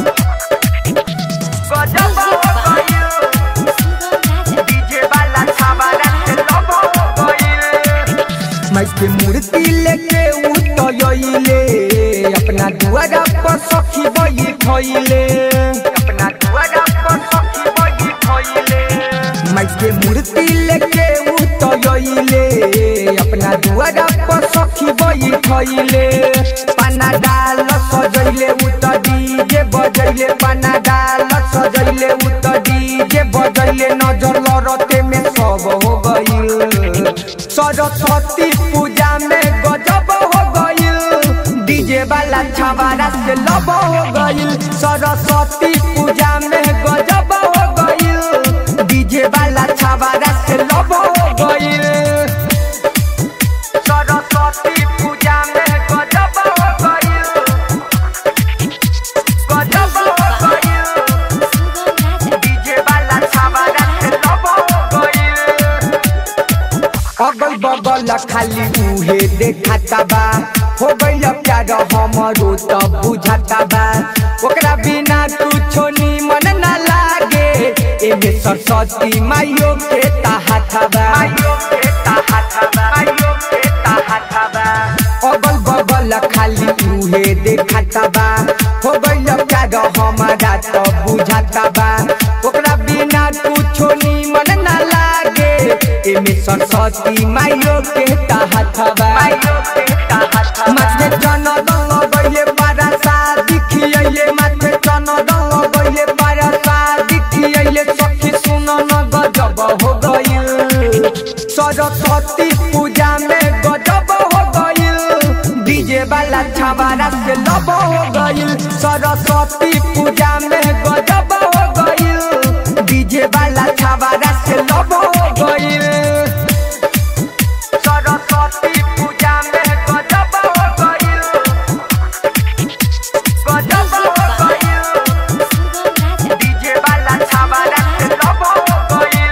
गजब हो गइल डीजे वाला छावारा से लब हो गइल माई के मूर्ति लेके उतयले अपना दुआरा पर सखी बैठले अपना दुआरा पर सखी बैठले माई के मूर्ति लेके उतयले अपना दुआरा पर सखी बैठले पाना डाल सजैले उत डीजे बजैले पाना डाल सजैले उत डीजे बजैले नजर लरते में सब हो गइल सरस्वती पूजा में गजब हो गइल डीजे वाला छावारा से लब हो गइल सरस्वती पूजा में गजब हो गइल डीजे वाला छावारा से लब हो गइल सरस्वती पूजा में गजब हो गइल गजब हो गइल डीजे वाला छावारा से लब हो गइल अगल बगल खाली उहे देखाता बा हो गइल प्यार हमरो त बुझाता बा ओकरा बिना कुछो निमन ना लागे एमे सरस्वती माइयो के ताहाता बा माइयो के ताहाता बा माइयो के ताहाता बा अगल बगल खाली उहे देखाता बा हो गइल प्यार हमारा त बुझाता बा ओकरा बिना कुछो निमन ना लागे एमे सरस्वती माइयो के ताहाता बा माइयो के ताहाता माथे चन दंग गइले पारा शादी खियैले माथे चन दंग गइले पारा शादी खियैले सखी सुन न गजब हो गइल सरस्वती पूजा में गजब हो गइल डीजे वाला छावारा से लब हो गइल सरस्वती पूजा में गजब हो गइल डीजे वाला छावारा से लब हो गइल सरस्वती पूजा में गजब हो गइल गजब हो गइल डीजे वाला छावारा से लब हो गइल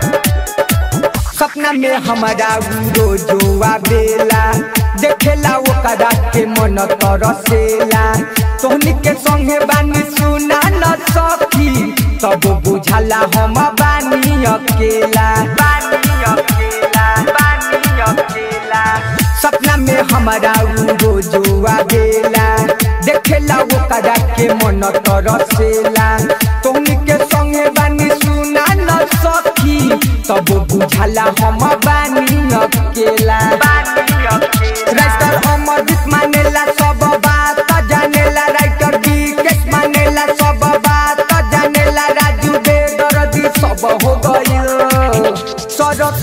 सपना में हमारा रोजो आवेला देखेला ओकरा के मन तरसेला तोहनी के संगे बानी सुना न सखी तब बुझाला हम बानी अकेला बानी अकेला बानी अकेला सपना में हमारा रोजो आवेला देखेला ओकरा के मन तरसेला तोहनी के संगे बानी सुना न सखी तब बुझाला हम बानी अकेला राइटर अमरजीत मानेला सब बात जानेला राइटर विकेश मानेला सब बात जानेला राजू बेदर्दी सब हो गइल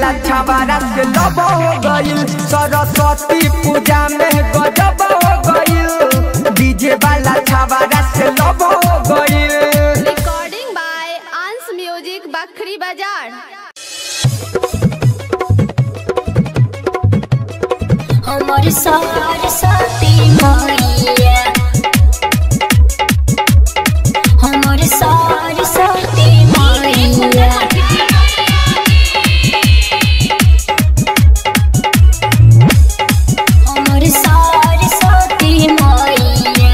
वाला छवारा से लब हो गइल सरस्वती पूजा में गजब हो गइल डीजे वाला छवारा से लब हो गइल। Recording by Ansh music Bakhri Bazar. हमारी सरस्वती मैया हमारी सरस्वती मैया हमारी सरस्वती मैया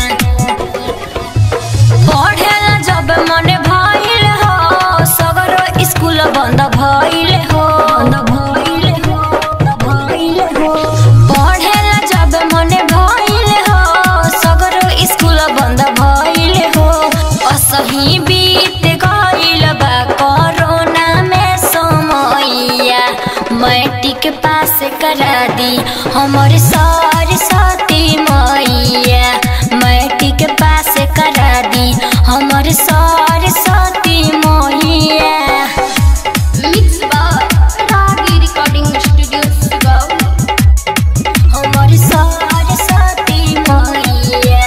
पढ़ेला जब मन भइल हो सगरो स्कूल बंद भइल हो बंद भइल हो भइल हो पढ़ेला जब मन भइल हो सगरो स्कूल बंद भइल हो असही बीत गइल बा कोरोना में समयया मैट्रिक पास करा दी हमर सरस्वती मैया मैट्रिक पास करा दी हमर सरस्वती मैया। Mix by Ragi recording studio Sugaon. हमर सरस्वती मैया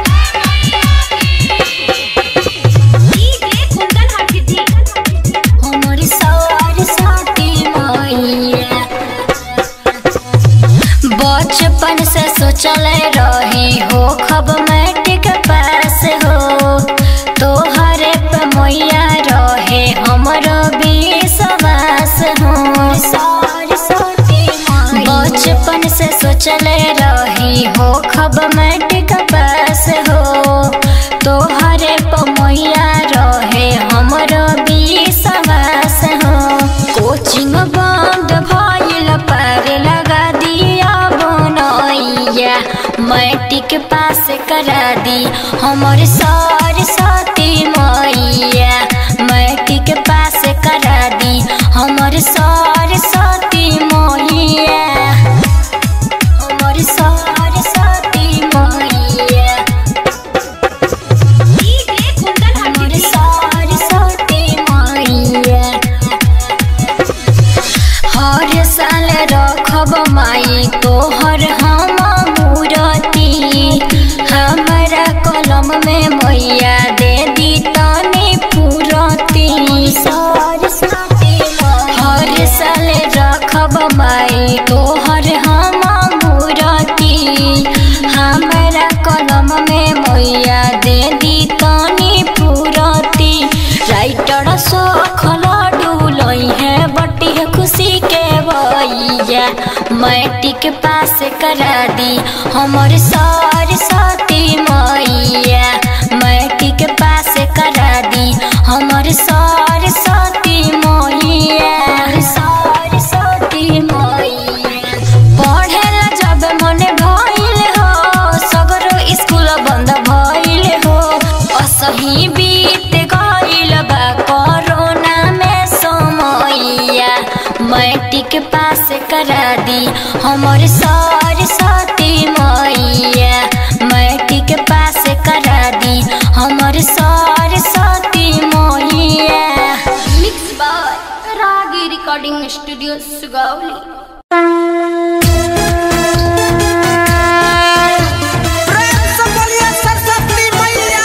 हमर सरस्वती मैया बचपन से सोचल रही हो खब मैट्रिक पास हो तोहरे पे मैया रहे हमरो विश्वास हो सरस्वती बचपन से सोचल रही हो खब मैट्रिक पास हो तोहरे पे मैया रहे हमरो विश्वास हो कोचिंग बंद भइल पर लगा दिया बनैया मैट्रिक पास करा दी हमर सरस्वती मैया मैट्रिक पास करा दी हमर सरस्वती मैया हमर सरस्वती मैया हमर सरस्वती मैया हर साल रखब माई तोहर हम मूरती हमारा कलम में मैया दे दी तनी पूरती सरस्वती हर साल रखब माई तोहर हम मूरती हमारा कलम में मैया दे दी तनी पूरती राइटर सोखल डूलई है बटी है खुशी के भैया मैट्रिक पास करा दी हमर सरस्वती मैया मैट्रिक पास करा दी हमर सरस्वती मैया सरस्वती मैया पढ़ेला जब मन भइल हो सगरो स्कूल बंद भइल हो असही बीत गइल बा कोरोना में समयया मैट्रिक पास करा दी हमर सरस्वती मैया मैट्रिक पास करा दी हमर सरस्वती मैया। Mix by Ragi recording studio Sugauli. प्रेम से बोलिए सरस्वती मैया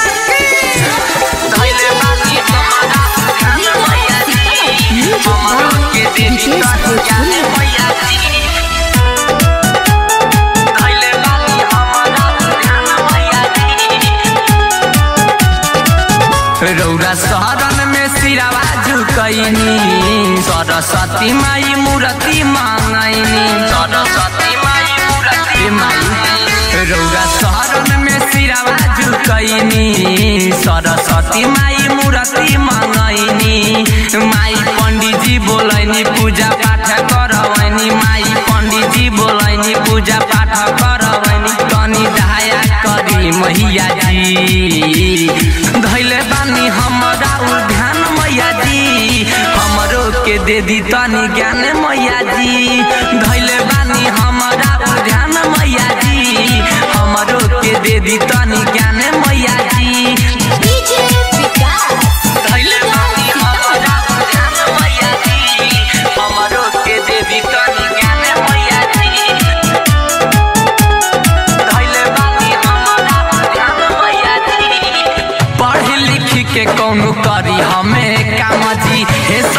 रौरा शहरन में सिरावा झुकैनी सरस्वती माई मूर्ति मांगैनी सरस्वती माई मूर्ति माई रौरा शहरन में सिरावा झुकैनी सरस्वती माई मूर्ति मांगैनी माई पंडित जी बोलैनी पूजा पाठ करवैनी माई पंडित जी बोलैनी पूजा पाठ करवैनी तनी दया करी मैया जी धैले बानी हमरा ध्यान मैया जी हमरो के दे दी तनी ज्ञान मैया जी धैले बानी हमरा ध्यान मैया जी हमरो के दे दी तनी ज्ञान मैया जी धैले बानी हमरा ध्यान मैया जी हमरो के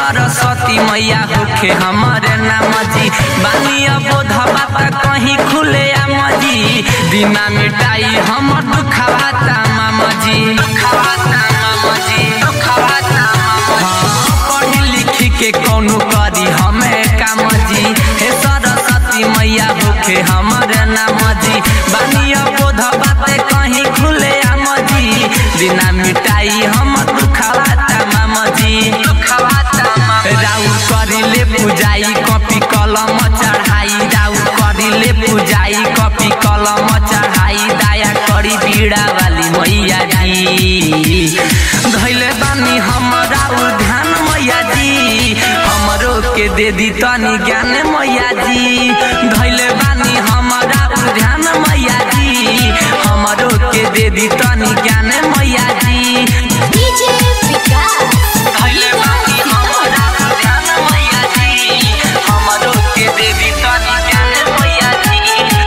सरस्वती मैया होखे हमारे नाम जी बानिया बोधवा तक कहीं खुले आम जी दिना मिटाई हमर दुखवाता मामा जी दुखवाता मामा जी दुखवाता पढ़ी लिखी के कौनो करी हमें काम जी हे सरस्वती मैया होखे हमारे नाम जी बानिया बोधवा तक कहीं खुले आम जी दिना मिटाई हमर दुखवाता मामा जी दुखवाता राउ करिले पूजाई कॉपी कलम चढ़ाई राउ करिले पूजाई कॉपी कलम चढ़ाई दया करी बीड़ा वाली मैया जी धैले बानी हमरा ध्यान मैया जी हमरो के दे दी तनी ज्ञान मैया जी धैले बानी हमरा ध्यान मैया जी हमरो के दे दी तनी ज्ञान मैया जी डीजे विकास धैले बानी हमरा ध्यान मैया जी हमरो के दे दी तनी ज्ञान मैया जी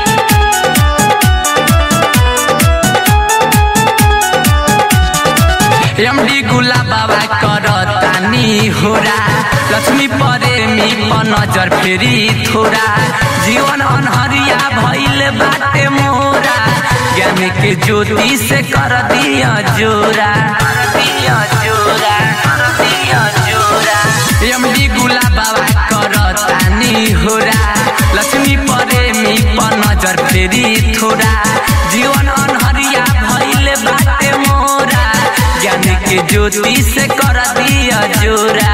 एमडी गुलाबा करतानी होरा लक्ष्मी प्रेमी पर नजर फेरी थोड़ा जीवन अनहरिया भइल बाटे मोरा ज्ञान के ज्योति से कर दिया जोरा कर दिया जोरा कर दिया जोरा एमडी गुलाबा करतानी होरा लक्ष्मी प्रेमी पर नजर फेरी थोड़ा जीवन अनहरिया भइल बाटे मोरा ज्ञान के ज्योति से कर दिया जोरा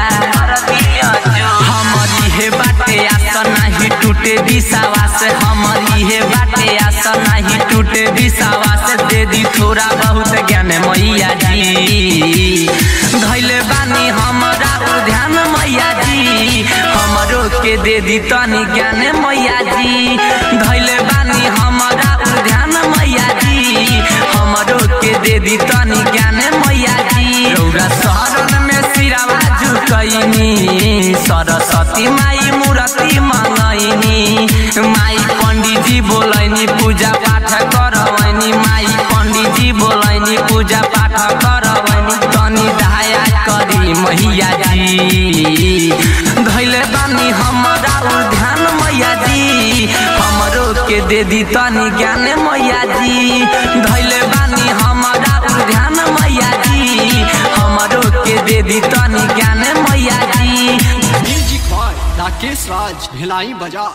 हमारी हे बाटे आशा नहीं टूटे विश्वास हमारी हे बाटे आशा नहीं टूटे विश्वास दे दी थोड़ा बहुत ज्ञान मैया जी धैले बानी हमरा ध्यान मैया जी हमरो के दे दी तनी ज्ञान मैया जी धैले बानी हमरा ध्यान मैया जी हमरो के दे दी तनी ज्ञान मैया जी रौरा शरण में सिरावा झुकैनी सरस्वती माई मूर्ति मंगैनी माई पंडित जी बोलैनी पूजा पाठ करवैनी माई पंडित जी बोलैनी पूजा पाठ करवैनी तनी दया करी मैया जी धैले बानी हमरा ध्यान मैया जी हमरो के दे दी तनी ज्ञान मैया जी धैले बानी हमरा ध्यान मैया जी हमरो के दे दी तनी ज्ञान मैया जी म्यूजिक बॉय राकेश राज भिलाई बजा।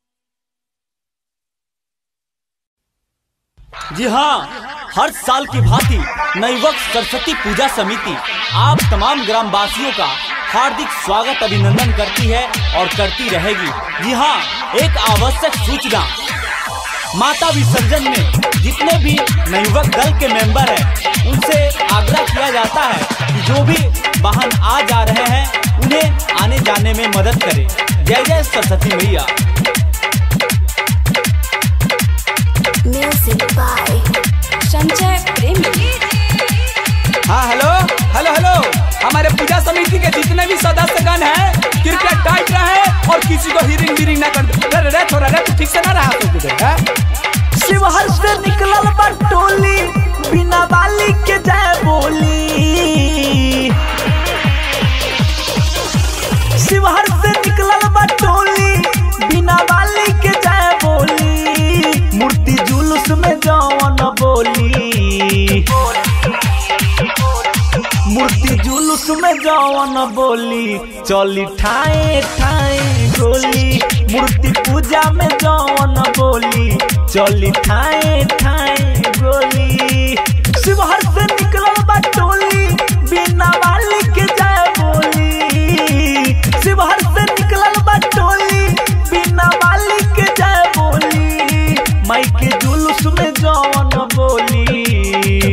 जी हाँ, हर साल की भांति नई वक्त सरस्वती पूजा समिति आप तमाम ग्रामवासियों का हार्दिक स्वागत अभिनंदन करती है और करती रहेगी। जी हाँ, एक आवश्यक सूचना, माता विसर्जन में जितने भी नवयुवक दल के मेंबर हैं उनसे आग्रह किया जाता है कि जो भी वाहन आ जा रहे हैं उन्हें आने जाने में मदद करें। जय जय सरस्वती मैया। म्यूजिक बाय संजय प्रेमी। हाँ हेलो हेलो हेलो हमारे पूजा समिति के जितने भी सदस्यगण हैं कृपया टाइट रहे और किसी को हिरिंग बिरिंग ना कर दे। रे रे थोड़ा रे ठीक से ना रहा तो किधर है। शिवहर से निकलल बटोली बिना बाली के जय बोली। शिवहर से निकलल बटोली बिना बाली के जय बोली। मूर्ति जुलूस में जौन बोली। मूर्ति जुलूस में जौन बोली चली ठाए ठाए गोली। मूर्ति पूजा में जौन बोली चली ठाए ठाए गोली। शिवहर से निकलल बटोली बिना वाली के जय बोली। शिवहर से निकलल बटोली बिना वाली के जय बोली। माई के जुलूस में जौन बोली।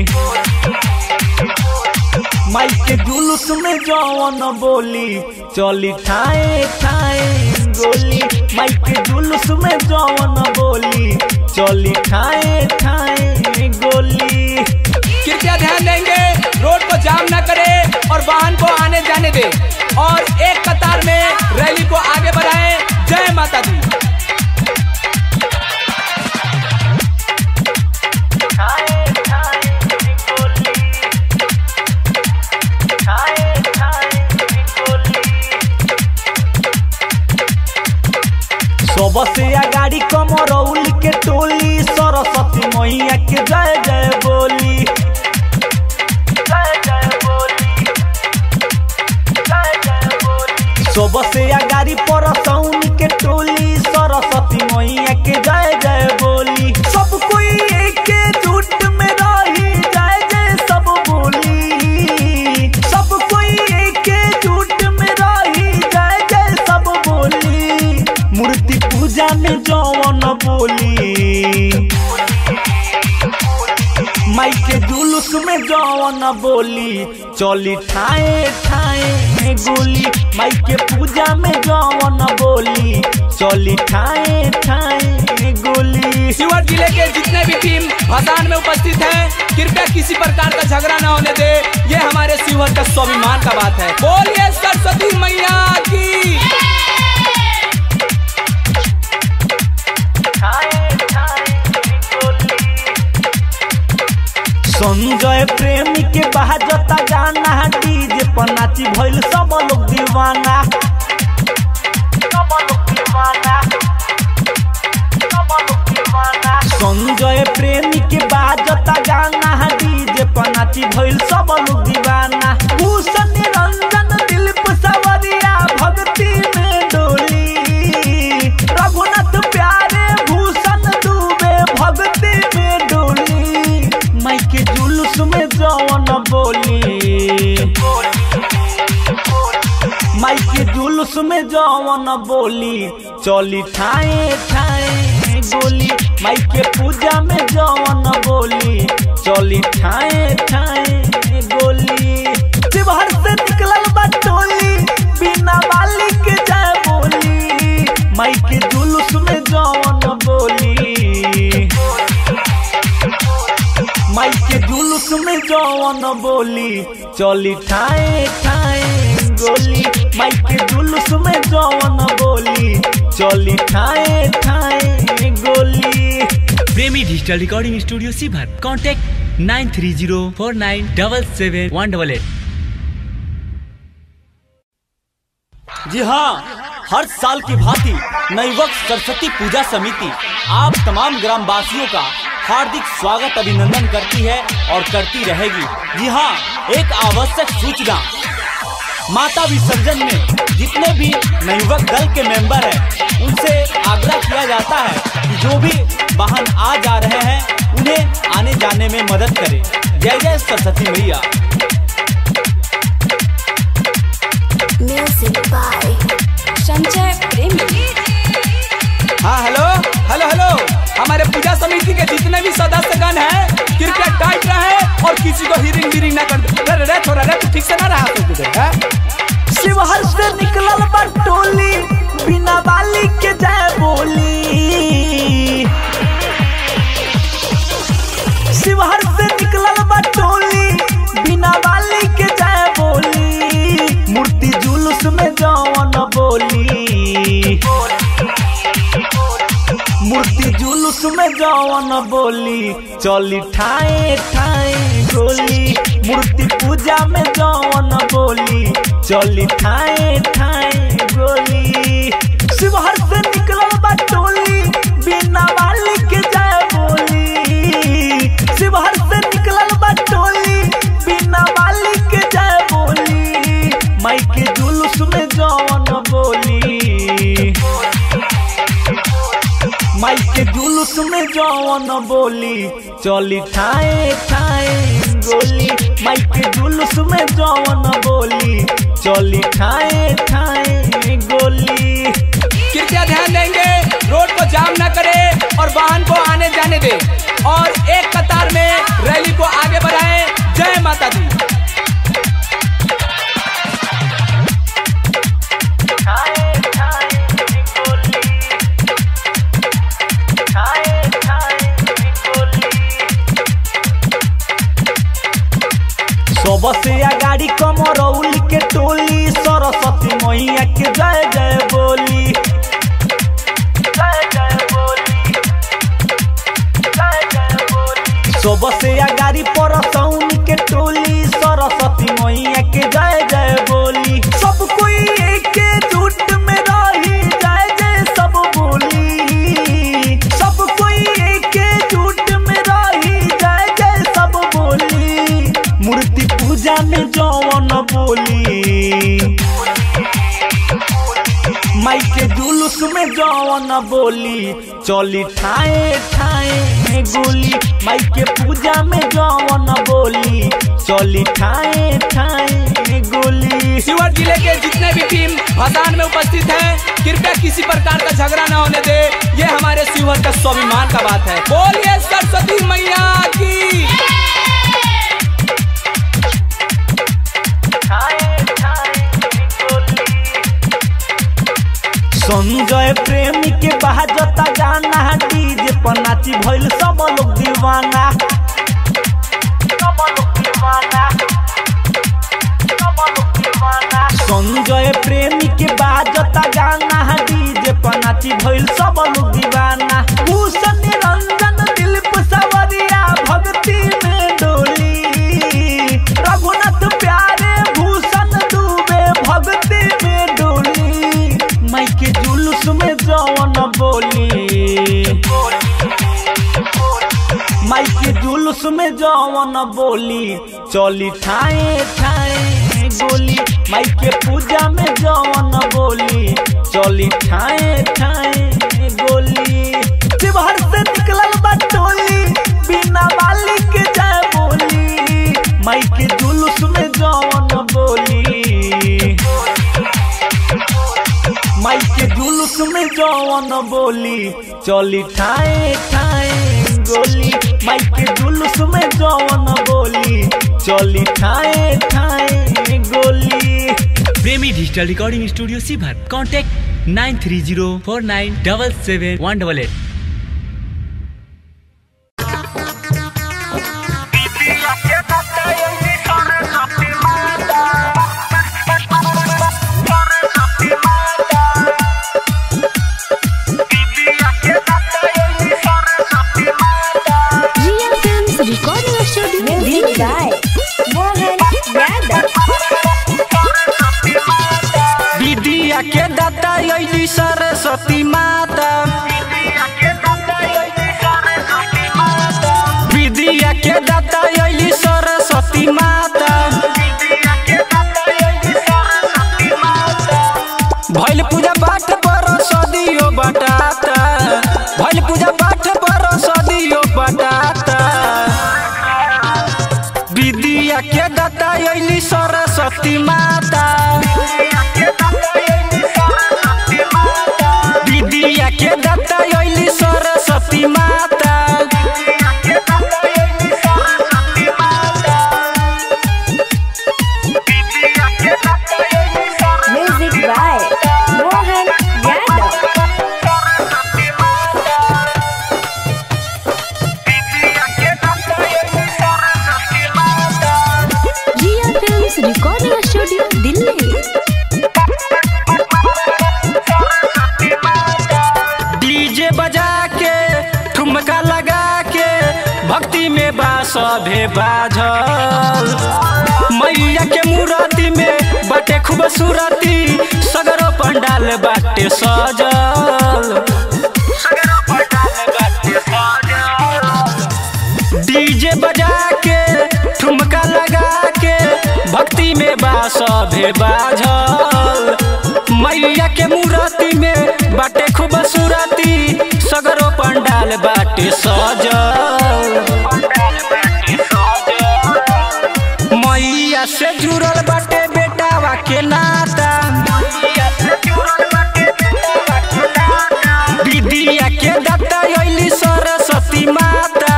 माई के जुलूस में जौन बोली चली ठाए ठाए गोली। माई के जुलूस में जौन बोली चली ठाए ठाए गोली। कृपया ध्यान देंगे, रोड को जाम न करें और वाहन को आने जाने दें और एक कतार में रैली को आगे बढ़ाएं। जय माता दी। सबसे आगाड़ी कमरौल के टोली सरस्वती मैया के जय जय बोली जय जय बोली जय जय बोली। सबसे आगाड़ी परसौन के टोली सरस्वती मैया के जय जय बोली। सब कोई एक जुट में रही जय जय सब बोली। सब कोई एक जुट में रही जय जय सब बोली। मूर्ति पूजा में जौन बोली माई के जुलूस में जौन बोली चली ठाए ठाए गोली। माई के पूजा में जौन बोली चली ठाए ठाए गोली। शिवहर जिले के जितने भी टीम भसान में उपस्थित हैं कृपया किसी प्रकार का झगड़ा न होने दे। ये हमारे शिवहर का स्वाभिमान का बात है। बोलिए सरस्वती मैया की। संजय प्रेमी के बहाजता गाना डीजे पर नाची भइल सब लोग दीवाना सब लोग दीवाना सब लोग दीवाना। संजय प्रेमी के बहाजता गाना डीजे पर नाची भइल सब लोग दीवाना। भूषण निरंजन दिलीप सवरिया भक्ति में डोली। रघुनाथ प्यारे भूषण दुबे भक्ति में डोली। माई के जुलूस में जौन बोली माई के जुलूस में जौन बोली चली ठाए ठाए गोली। माई के पूजा में जौन बोली चली ठाए ठाए गोली। शिवहर से निकलल बा टोली बिना वाली के जय बोली। माई के जुलूस में जौन बोली माई के जुलूस में जौन बोली चली ठाए ठाए गोली। माई के जुलूस में जौन बोली चली ठाए ठाए गोली। Premi digital recording studio Sheohar. Contact nine three zero four nine double seven one double eight. जी हाँ, हर साल की भांति नई वक्त सरस्वती पूजा समिति आप तमाम ग्रामवासियों का हार्दिक स्वागत अभिनंदन करती है और करती रहेगी। जी हाँ, एक आवश्यक सूचना, माता विसर्जन में जितने भी नवयुवक दल के मेंबर हैं उनसे आग्रह किया जाता है कि जो भी वाहन आ जा रहे हैं उन्हें आने जाने में मदद करें। जय जय सरस्वती मैया। म्यूजिक बाय संजय प्रेमी। हाँ हेलो हेलो हेलो हमारे पूजा समिति के जितने भी सदस्यगण हैं कृपया टाइट रहे और किसी को हिरिंग बिरिंग ना कर दे। रे रे थोड़ा रे ठीक से ना रहा तो तुझे है। शिवहर से निकलल बा टोली बिना वाली के जय बोली। शिवहर से निकलल बा टोली बिना वाली के जय बोली। मूर्ति जुलूस में जौन बोली मूर्ति जुलूस में जौन बोली चली ठाए ठाए गोली। मूर्ति पूजा में जौन बोली चली ठाए ठाए गोली। शिवहर से निकलल बा टोली बिना वाली के जय बोली। शिवहर से निकलल बा टोली बिना वाली के जय बोली। माई के जुलूस में जौन बोली माई के जुलूस में जौन बोली चली ठाए ठाए गोली। माई के जुलूस में जौन बोली चली ठाए ठाए गोली। कृपया ध्यान देंगे, रोड को जाम न करें और वाहन को आने जाने दें और एक कतार में रैली को आगे बढ़ाएं। जय माता दी। सबसे आगाड़ी कमरौल के टोली सरस्वती मैया के जय जय बोली जय जय बोली जय जय बोली। सबसे आगाड़ी परसौन के टोली सरस्वती मैया के जय जय बोली। सब कोई एक जुट में रही जय जय सब बोली। जुलूस में जवन बोली चली ठाए ठाए गोली। माई के पूजा में जवन बोली चली ठाए ठाए गोली। शिवहर जिले के जितने भी टीम भसान में उपस्थित हैं, कृपया किसी प्रकार का झगड़ा न होने दे। ये हमारे शिवहर का स्वाभिमान का बात है। बोलिए सरस्वती मैया की। संजय प्रेमी के बहाजता गाना डीजे पर नाची भइल सब लोग दीवाना। संजय प्रेमी के बाजता गाना डीजे पर नाची भइल सब लोग दीवाना। भूषण निरंजन दिलीप सवरिया भक्ति में डोली। रघुनाथ प्यारे भूषण दुबे भक्ति में डोली। माई के जुलूस में जवन बोली माई के जुलूस में जवन बोली चली ठाए ठाए गोली। माई के पूजा में जवन बोली चली ठाए ठाए गोली। शिवहर से निकलल बा टोली बिना वाली के जय बोली। माई के जुलूस में जवन बोली माई के जुलूस में जवन बोली चली ठाए ठाए गोली। माई के जुलूस में जवन बोली चली ठाए ठाए गोली। Premi digital recording studio Sheohar. Contact nine three zero four nine double seven one double eight. विद्या के दाता अइली सरस्वती माता। विद्या के दाता अइली सरस्वती माता। भइल पूजा पाठ पर सदियो बटाता। भइल पूजा पाठ पर सदियो बटाता। विद्या के दाता अइली सरस्वती माता। विद्या के दाता अइली सरस्वती माता। Music by Mohan Yadav. Jiya films recording studio Delhi. DJ बजा के ठुमका लगा के भक्ति में बासभे बाझल। मैया के मूर्ति में बाटे खूबसूरती सगरो पंडाल बाटे सजल। डीजे बजा के ठुमका लगा के भक्ति में बासभे बाझल। मैया के मूर्ति में बाटे खूबसूरती सगरो पंडाल बाटे सजल। मैया से जुड़ल बाटे बेटावा के नाता। विद्या के दाता अइली सरस्वती माता।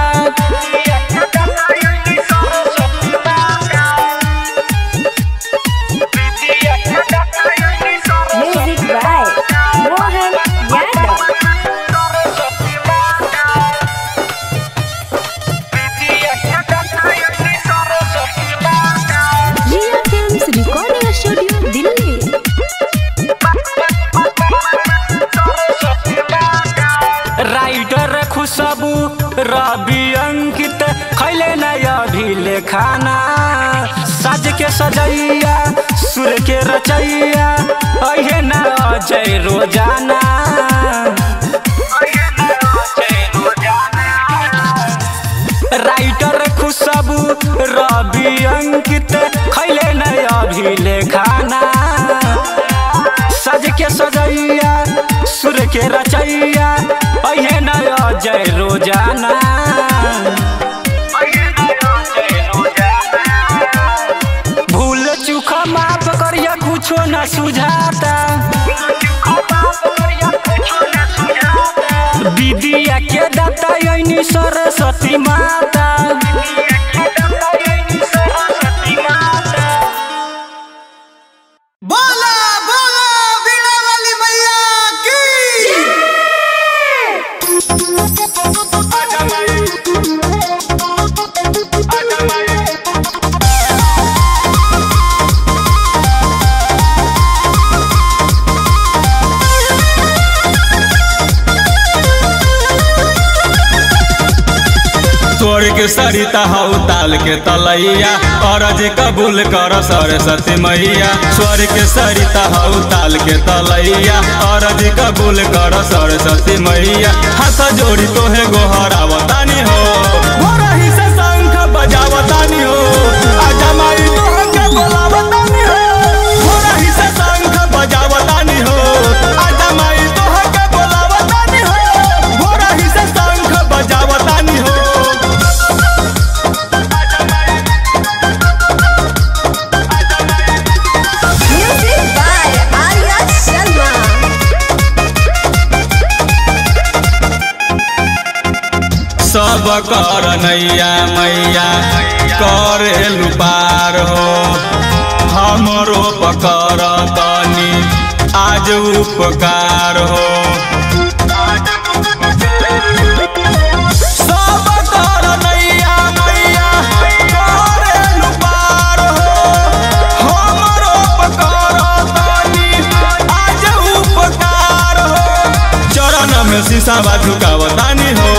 Music by Mohan Yadav. Jiya films recording studio Delhi. Writer Khushboo Ravi Ankit खैले नया भी खाना। साज के सजैया सुर के रचैया अहे न अजय रोजाना। राइटर खुशबू रवि अंकित खैले नया भी खाना। सज के सजैया के रचैया अहे नया जय रोजाना भूल चूका माफ करिया कुछो न सुझाता विद्या के दाता यही सरस्वती माता बोला बोला बीड़ा वाली मैया की आजा माई आजा माई स्वर्ग के सरिता हऊ ताल के तलैया अरज कबूल कर सरस्वती मैया स्वर्ग के सरिता हऊ ताल के तलैया अरज कबूल कर सरस्वती मैया हाथ जोड़ी तोहे गोहरावतानी हो गोरही से शंख बजावतानी हो आजा माई तोह के बोलावतानी हो गोरही से शंख बजावतानी हो आजा माई तोह के बोलावतानी हो गोरही से शंख बजावतानी हो सब कर नैया मैया करे लुपार हो हमरो पकर तनी आज उपकार हो सब कर नैया मैया करे लुपार हो हमरो पकर तनी आज उपकार हो चरण में शीशा झुकावतानी हो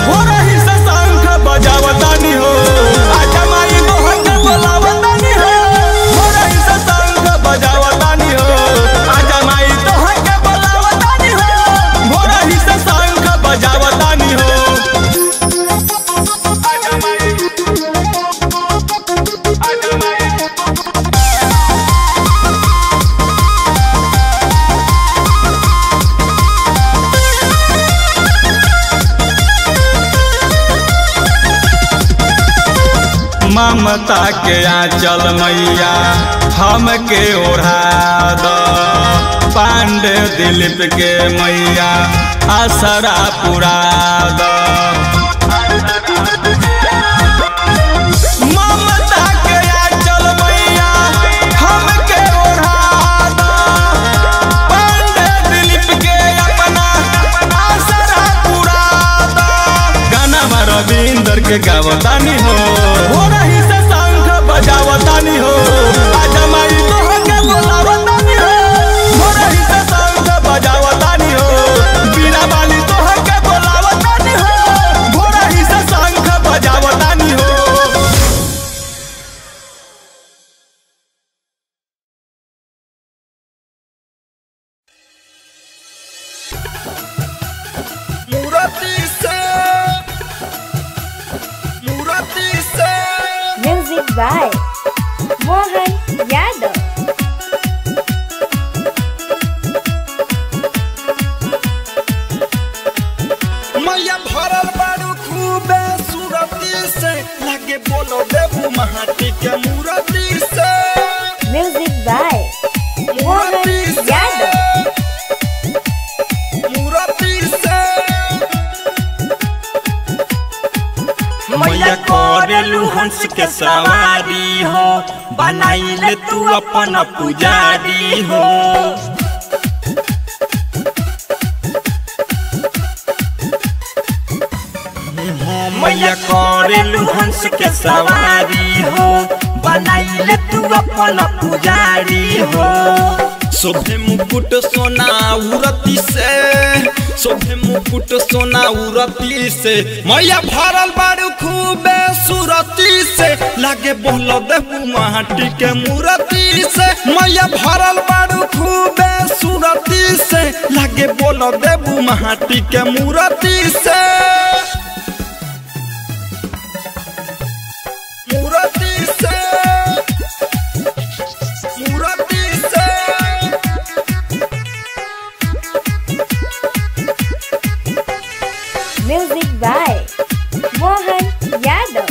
बजावतानी हो आजा माई तोह के बोलावतानी हो मोरही से शंख बजावतानी हो आजा माई तोह के बोलावतानी हो मोरही से शंख बजावतानी हो आजा माई आजा माई ममता के आंचल मैया हमके ओढ़ा द पांडे दिलीप के मैया आसरा पुरा द ममता के आंचल मैया हमके ओढ़ा द पांडे दिलीप के अपना आसरा पुरा द गाना में रविंदर के गावतानी हो बजावतानी हो आजा माई तोह के बोलावतानी हो मोरही से शंख बजावतानी हो बीड़ा वाली तोह के बोलावतानी हो मोरही से शंख बजावतानी हो मूर्ति से मूर्ति से म्यूजिक बाय मोहन यादव। मैया भरल बारू खूबे सूरती से लागे बोलो देबू महाटी के मूर्ति से म्यूजिक बाय मोहन यादव। मूर्ति से मैया करेलू हंस के सवारी हो बनाइले तू अपन पुजारी हो मैया करेलू हंस के सवारी हो बनाइले तू अपन पुजारी हो शोभे मुकुट सोना उरती से शोभे मुकुट सोना उरती से मैया भरल बारू खूबे सुरती से लागे बोल देबू माटी के मूर्ति से मैया भरल बारू खूबे सुरती से लागे बोल देबू माटी के मूर्ति से मूर्ति से मूर्ति से Music by Mohan Yadav.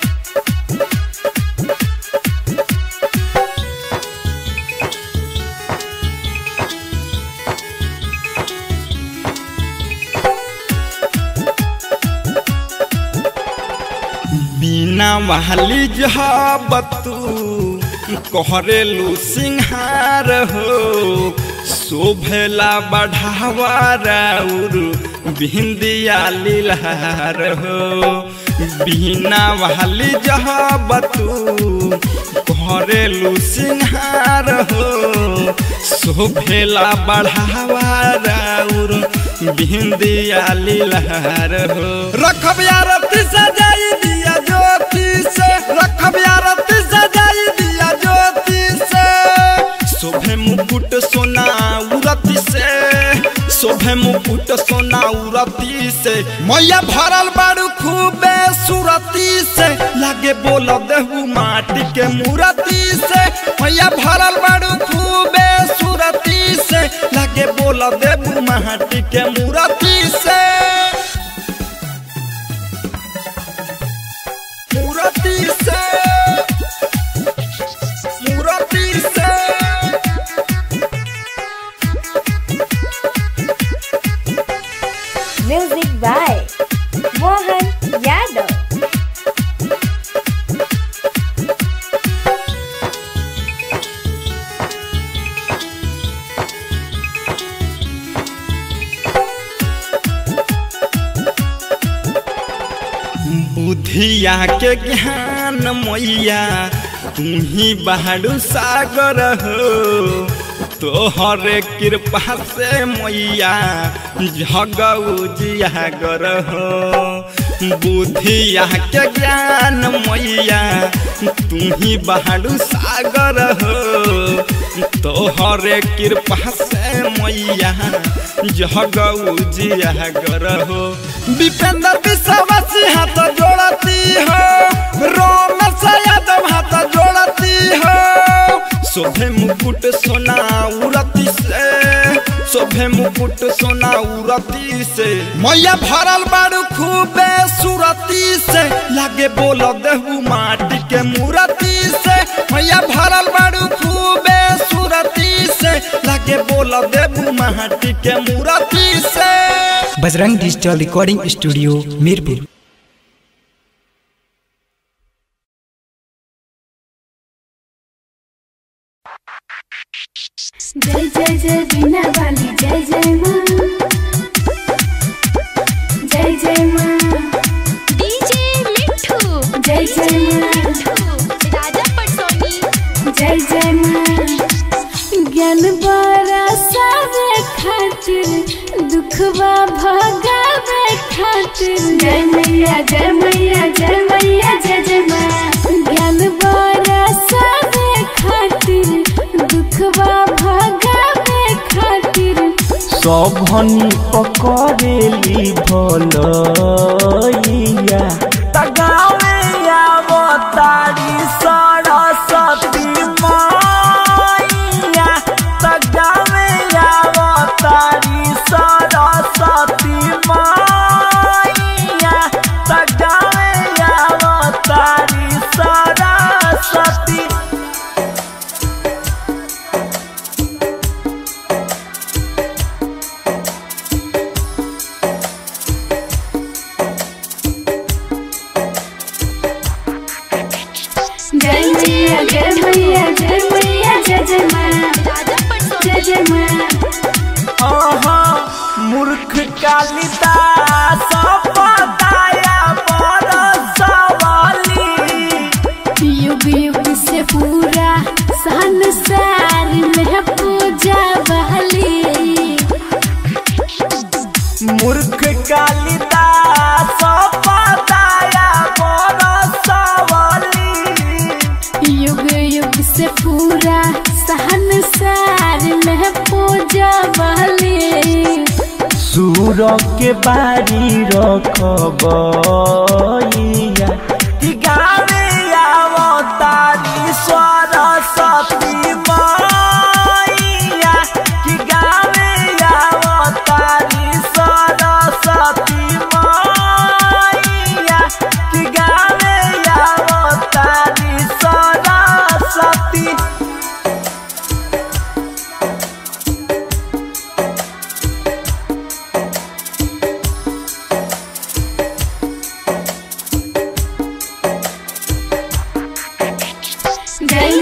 बिना वाली जहाबतू कहरेलू सिंहार हो शोभेला बढ़ावा राउर बिंदिया लीलार हो बिना वाली जहाबतू कहरेलू सिंहार हो शोभेला बढ़ावा राउर बिंदिया लीलार हो रखब यारती सजाई दिया ज्योति से रखब यारती सजाई दिया ज्योति से शोभे मुकुट सोना उरती से शोभे मुकुट सोना उरती से मैया भरल बारू खूबे सुरती से लागे बोल देहू माटी के मूर्ति से मैया भरल बारू खूबे सुरती से लागे बोल देहू माटी के मूर्ति से मूर्ति से मूर्ति से Music by Mohan Yadav. बुद्धिया के ज्ञान मैया तू ही बहादुर सागर हो तोहर कृपा से मैया जगऊ जियागर हो बुद्धिया के ज्ञान मैया तू ही बहादुर सागर हो तोहर कृपा से मैया जगऊ जियागर हो विपेंद्र विश्वासी हाथ जोड़ती हो रोमेश यादव हाथ जोड़ती हो शोभे मुकुट सोना उरती से शोभे मुकुट सोना उरती से मैया भरल बारू खूबे सुरती से लागे बोल देहू माटी के मूर्ति से मैया भरल बारू खूबे सुरती से लागे बोल देहू माटी के मूर्ति से Bajrang digital recording studio Mirpur. जय जय जय बीना वाली जय जय माँ जय जय माँ डीजे मिठू जय जय माँ राजा पटसोनी जय जय माँ ज्ञान बरसावे खातिर दुखवा भगावे खातिर जय मैया जय मैया जय मैया जय जय माँ ज्ञान बरसावे खातिर दुखवा भगावे खातिर सभनी पकड़ेली भलैया तगावे अवतारी सरस्वती मैया तगावे अवतारी सरस्वती मैया तगावे अवतारी सरस्वती जय मैया जय मैया जय मैया जय जय माँ जय जय माँ मूर्ख कालिदास पताया बरसवाली युग युग से पूरा संसार में पूजा बहली मूर्ख कालिदास पताया बरसवाली युग युग से पूरा संसार में पूजा बहली सूर के बारी रखबैया कि गावे अवतारी सरस्वती मैया कि गावे अवतारी सरस्वती मैया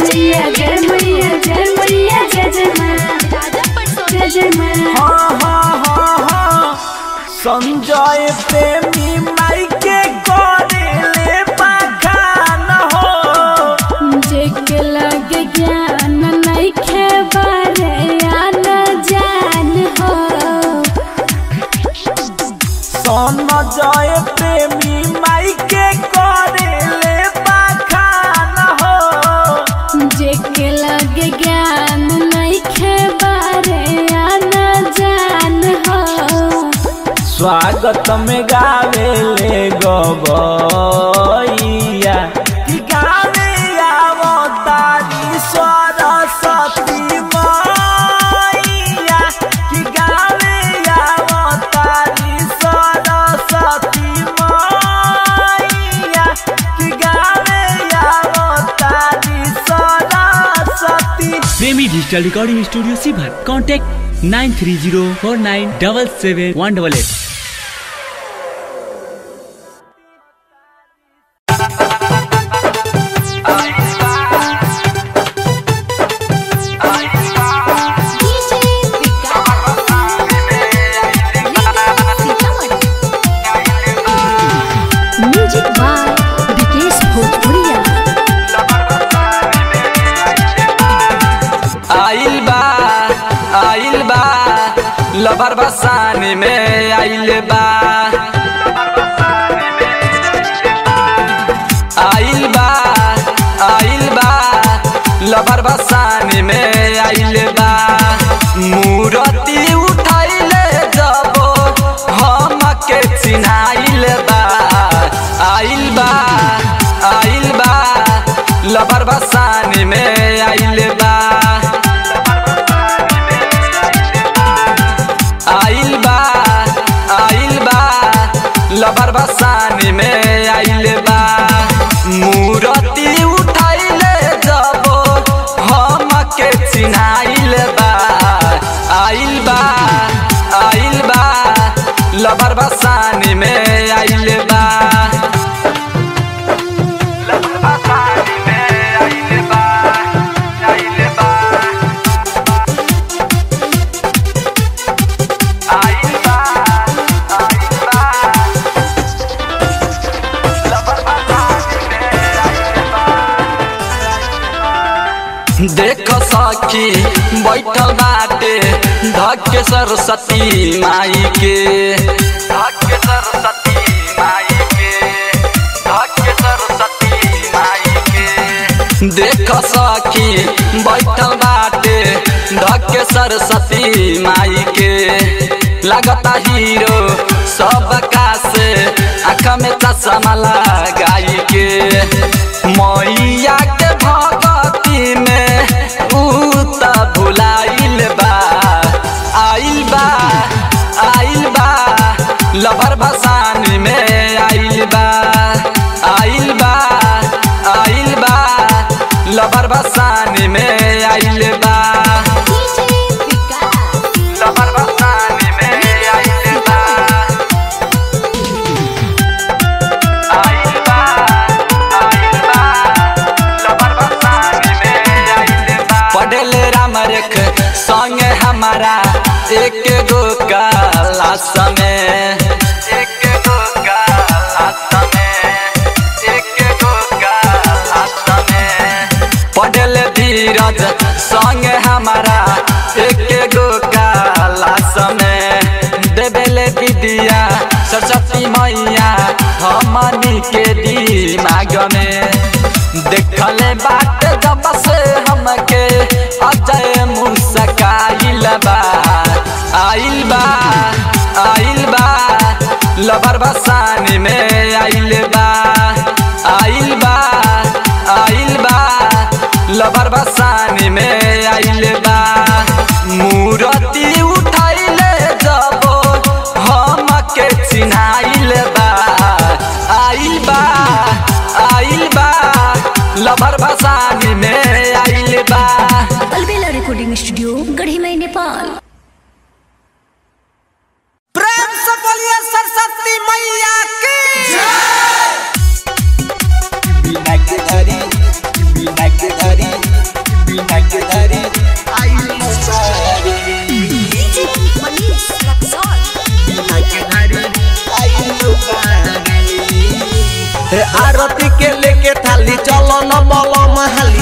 मैया जय मैया जय मैया जय जय माँ जय जय माँ। हाँ हाँ हाँ हाँ संजय प्रेमी माई के करेले बखान हो जेके लगे ज्ञान नहीं खेबारे आन जान हो। संजय प्रेमी माई के करेले बखान हो जेके लगे ज्ञान नहीं खेबारे आन जान हो। स्वागत में गावेले गवैया कि गावे अवतारी सरस्वती मैया कि गावे अवतारी सरस्वती मैया कि गावे अवतारी Saraswati. Premi digital recording studio सीभर contact nine three zero four nine double seven one double eight. Music by Vikesh Bhojpuriya. आइल बा आइल बा लबर बसानी में आइल बा आइल बा आइल बा लबर बसानी में आइल बा। मूरति उठाइले जबो हम के चिन्हाइल बा। आइल बा आइल बा लबर बसानी में आइल बा। आइल बा आइल बा लबर बसानी में आइल बा। मूरति उठाइले जबो हम के चिन्हाइल बा। आइल बा आइल बा लबर बसानी में आइल बा। देख सखी बैठल बाटे धक्के सरस्वती माई के धक्के सरस्वती माई के धक्के सरस्वती माई के। देख सखी बैठल बाटे धक्के सरस्वती माई के। लगता हीरो सब का से आँख में चश्मा लगाई के। मैया के भगती में उता भुलाइल बा। आइल बा आइल बा लबर बसानी में आइल बा। आइल बा आइल बा लबर बसानी में आइल बा। लबर बसानी में आइल बा। आइल बा आइल बा लबर बसानी में आइल बा। पढ़ल राम रेख संग हमारा एक गो क्लास में एक गो क्लास में एक गो क्लास में। पढ़ल धीरज संग हमारा एक गो क्लास में। देवेले विद्या सरस्वती मैया हमनी के दिमाग में। देखले बात जब से हमके अजय मुस्काइल बा। आइल बा आइल बा लबर बसानी में आइल बा। आइल बा आइल बा लबर बसानी में आइल बा। मूरति उठाइले जबो हम के चिन्हाइल बा। आइल बा आइल बा लबर बसानी में आइल बा। अलबेला रिकॉर्डिंग स्टूडियो गढ़ी नेपाल। प्रेम से बोलिए सरस्वती मैया की बिना के धरी बिना के धरी हे आरती के लेके थाली चलो न बोलो महली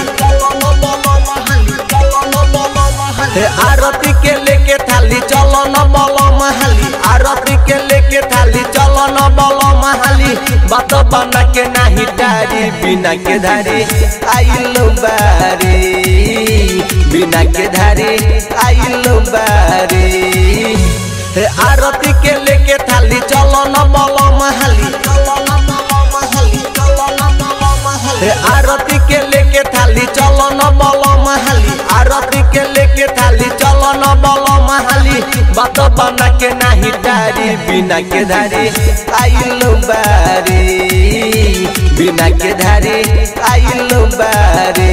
हे आरती के लेके थाली चलो न बोलो महली आरती के लेके थाली चलो न बोलो महली बात बना के नहीं डारी बिना के धारी आइलो बारी बिना के धारी आइलो बारी हे आरती के लेके थाली चलो न बोलो महली हे आरती के लेके थाली चलो न बोलो महली आरती के लेके थाली चलो न बोलो महली बात बना के नहीं डारी बिना के धारी आइलो बारी बिना के धारी आइलो बारी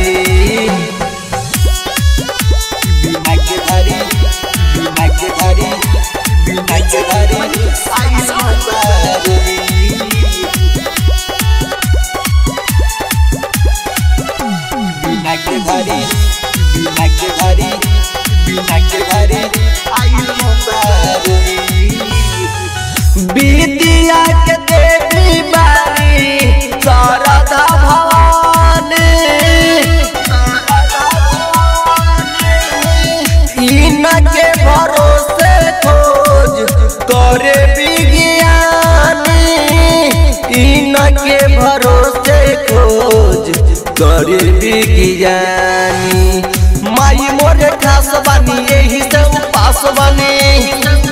बिना के धारी बिना के धारी बिना के धारी आइलो बारी बिना के धारी बिना के धारी बिना के धारी आइलो बारी विद्या के देवी बारी शारदा भवानी इनके भरोसे खोज करे विज्ञानी इनके भरोसे खोज करे विज्ञानी माई मोरे खास बानी यही से उपास बानी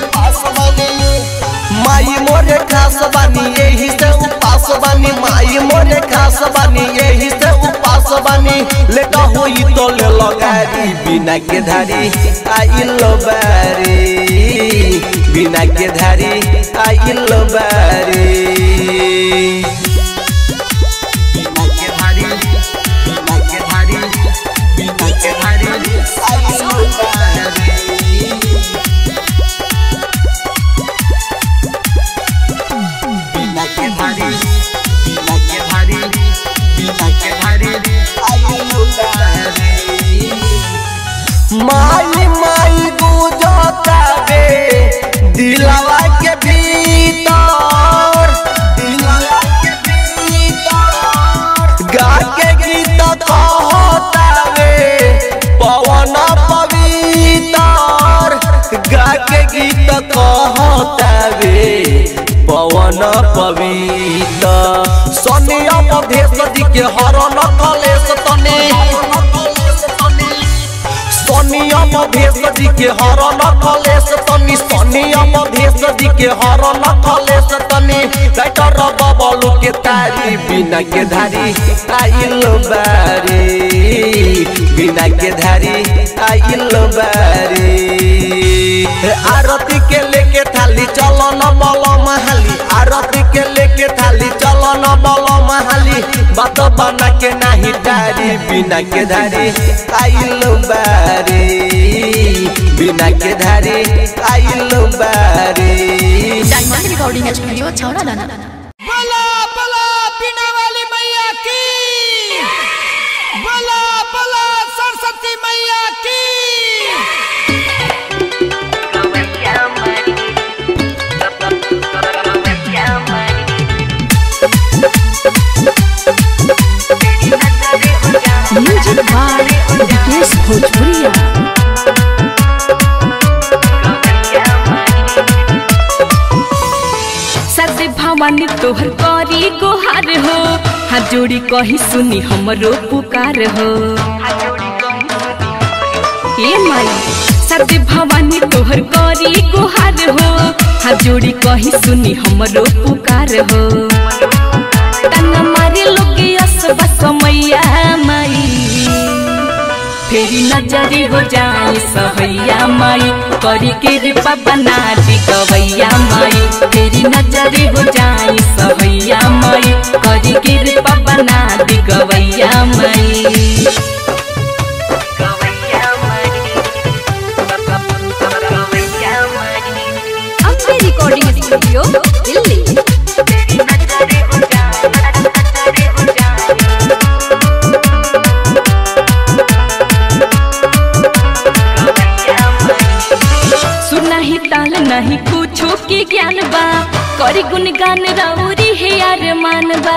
माई मोरे खास बानी यही से उपास बानी माई मोरे खास बानी यही से उपास बानी लेका होई तो ले लगारी बिना के धारी आइलो बारी बिना के धारी आइलो बारी बिना के धारी बिना के धारी बिना के धारी आइलो बारी बिना के धारी बिना के धारी बिना के धारी आइलो बारी माई माई बुझता बे दिलवा के भीतर दिलवा के भीतर गा के गीत कहता बे पवन पवित्र गा के गीत कहता बे पवन पवित्र सोनिया मधेश जी के हरण कलेश तने सोनिया मधेश जी के हरण कलेश तनी सोनिया मधेश जी के हरण कलेश तनी राइटर बबलू के तारी बिना के धारी आइलो बारी बिना के धारी आइलो बारी आरती के लेके थाली चलो न बोलो महली आरती के लेके थाली चलो न बोलो महली बात बना के नहीं डारी बिना के धारी आइलो बारी बिना के धारी आइलो बारी डायमंड रिकॉर्डिंग स्टूडियो छौड़ा दाना बला बला बिना वाली मैया की बला बला सरस्वती मैया की म्यूजिक बाय विकेश भोजपुरिया सदे भवानी तोहर करी गोहार हो हाथ जोड़ी कही सुनी हमरो पुकार हो ए माई सदे भवानी तोहर करी गोहार हो हाथ जोड़ी कही सुनी हमरो पुकार हो तना मारे लोगे असबा समैया माई फेरी नजरी हो जाए सहैया माई करी कृपा बना दी गवैया माई फेरी नजरी हो जाए सहैया माई करी कृपा बना दी गवैया माई अपने रिकॉर्डिंग स्टूडियो दिल्ली सुना ही ताल नहीं कुछो के ज्ञान बा करी गुणगान राउरी है अरमान बा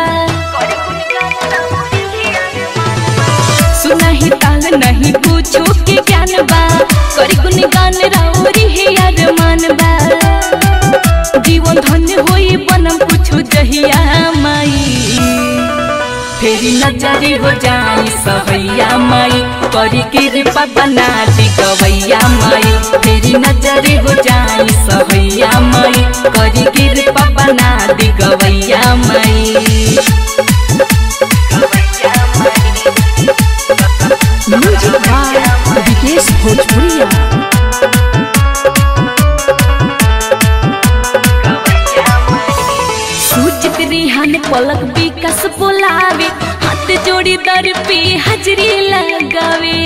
सुना ही ताल नहीं पूछो के ज्ञान बा करी गुणगान राउरी है अरमान बा जीवन धन्य होई बनम कुछ जहिया माई फेरी नजरी हो जाई सहैया माई करी कृपा बना दी गवैया माई फेरी नजरी हो जाई सहैया माई करी कृपा बना दी गवैया माई म्यूजिक बाय विकेश भोजपुरिया। सूचित रिहान पलक विकास बोलावे हाथ जोड़ी दर पे हाजरी लगावे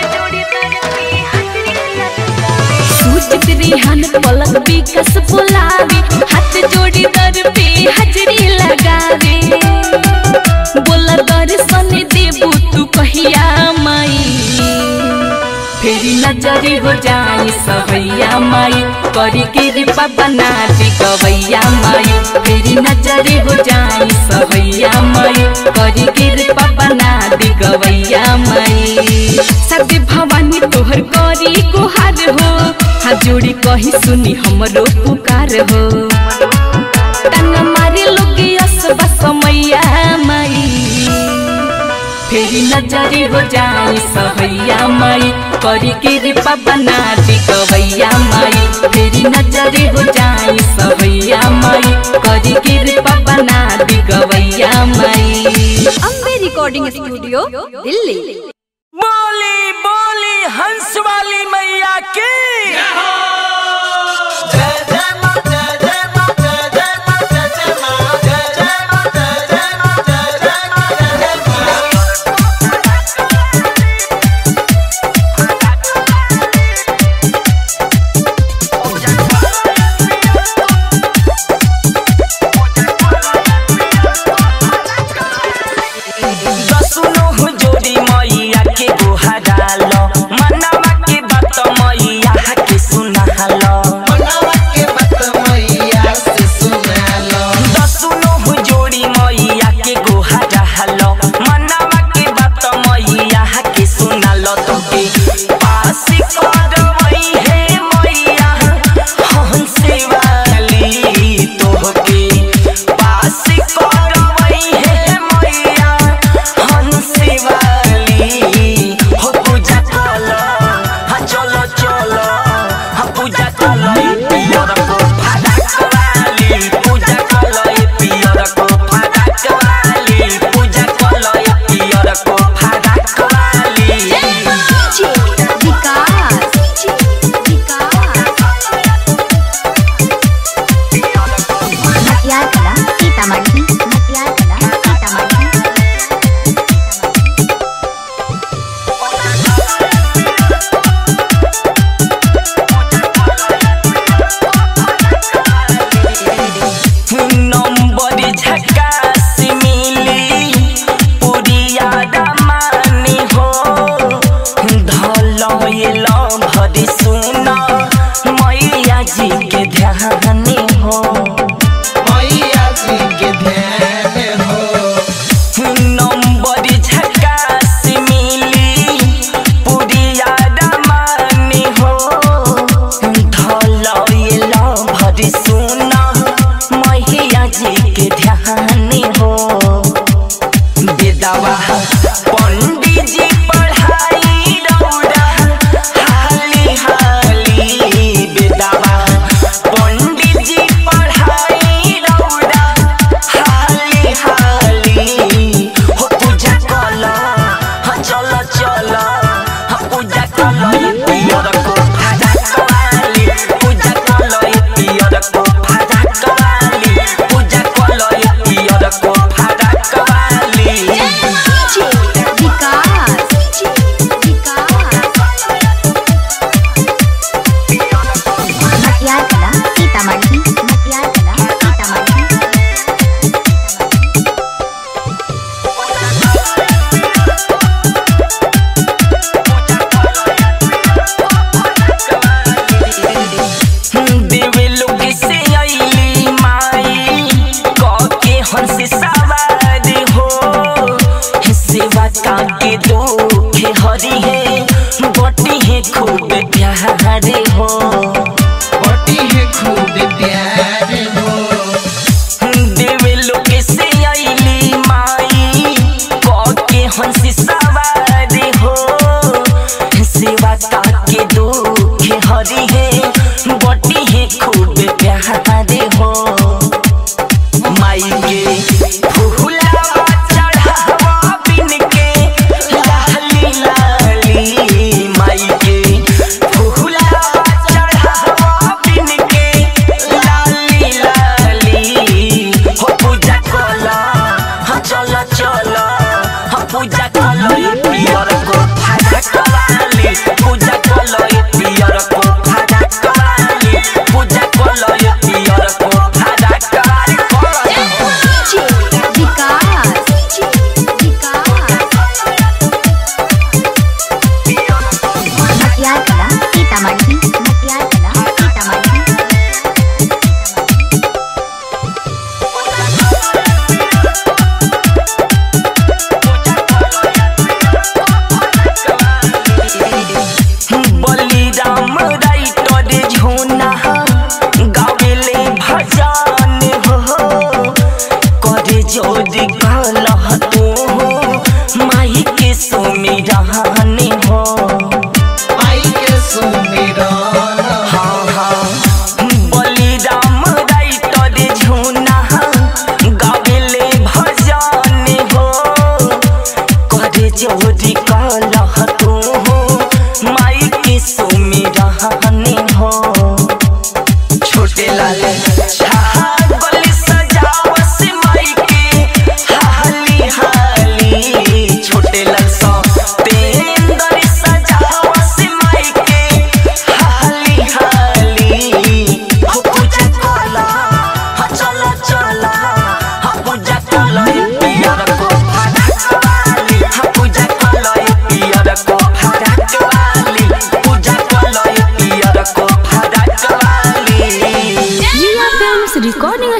सूचित रिहान पलक विकास बोलावे हाथ जोड़ी दर पे हाजरी लगावे बोला दर्शन देबू तू कहिया माई फेरी नजरी हो जाई सहैया माई करी कृपा बना दी गवैया माई फेरी नजरी हो जाई सहैया माई करी कृपा बना दी गवैया माई सदी भवानी तोहर करी गुहार हो हाथ जोड़ी कही सुनी हमरो पुकार हो तना मारे लोग असबा समैया माई फेरी नजरी हो जाई सहैया माई करी कृपा बना दी गवैया माई फेरी नजरी हो जाई सहैया माई करी कृपा बना दी गवैया माई। Ambe recording studio Delhi. बोली बोली हंस वाली मैया की मैया जी के ध्यान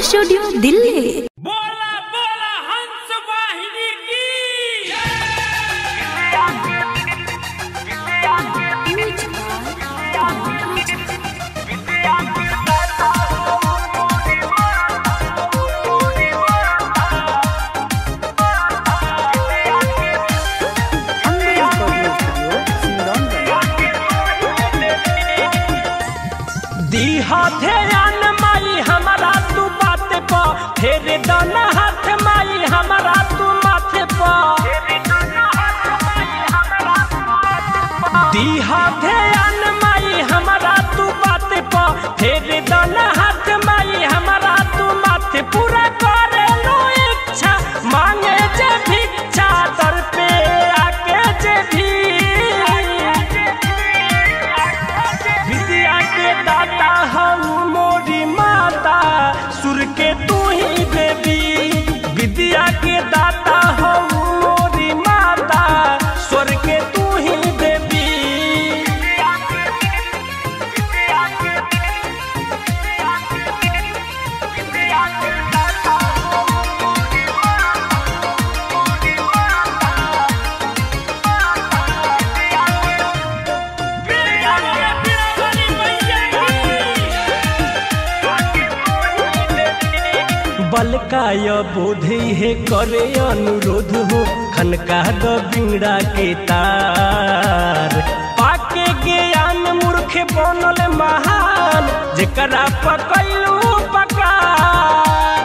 स्टूडियो दिल्ली। ध्यान माई हमारा तू बात पा फेर दाना हाथ माई हमारा तू माथे पा दीहा ध्यान माई हमारा तू बात पा फेर दाना हाथ माई हमारा तू माथे पूरा करे लो इच्छा मांगे जे भिक्षा दर पे आके जे भी विद्या के दाता हम मोरी माता सुर के तू ही देवी विद्या के दाता हम मोरी माता स्वर के तू ही देवी बलकाय बोधि है करे अनुरोध हो खनका द बिंगड़ा के तार पाके ज्ञान मूर्ख बनल महान जेकरा पकैलू पकार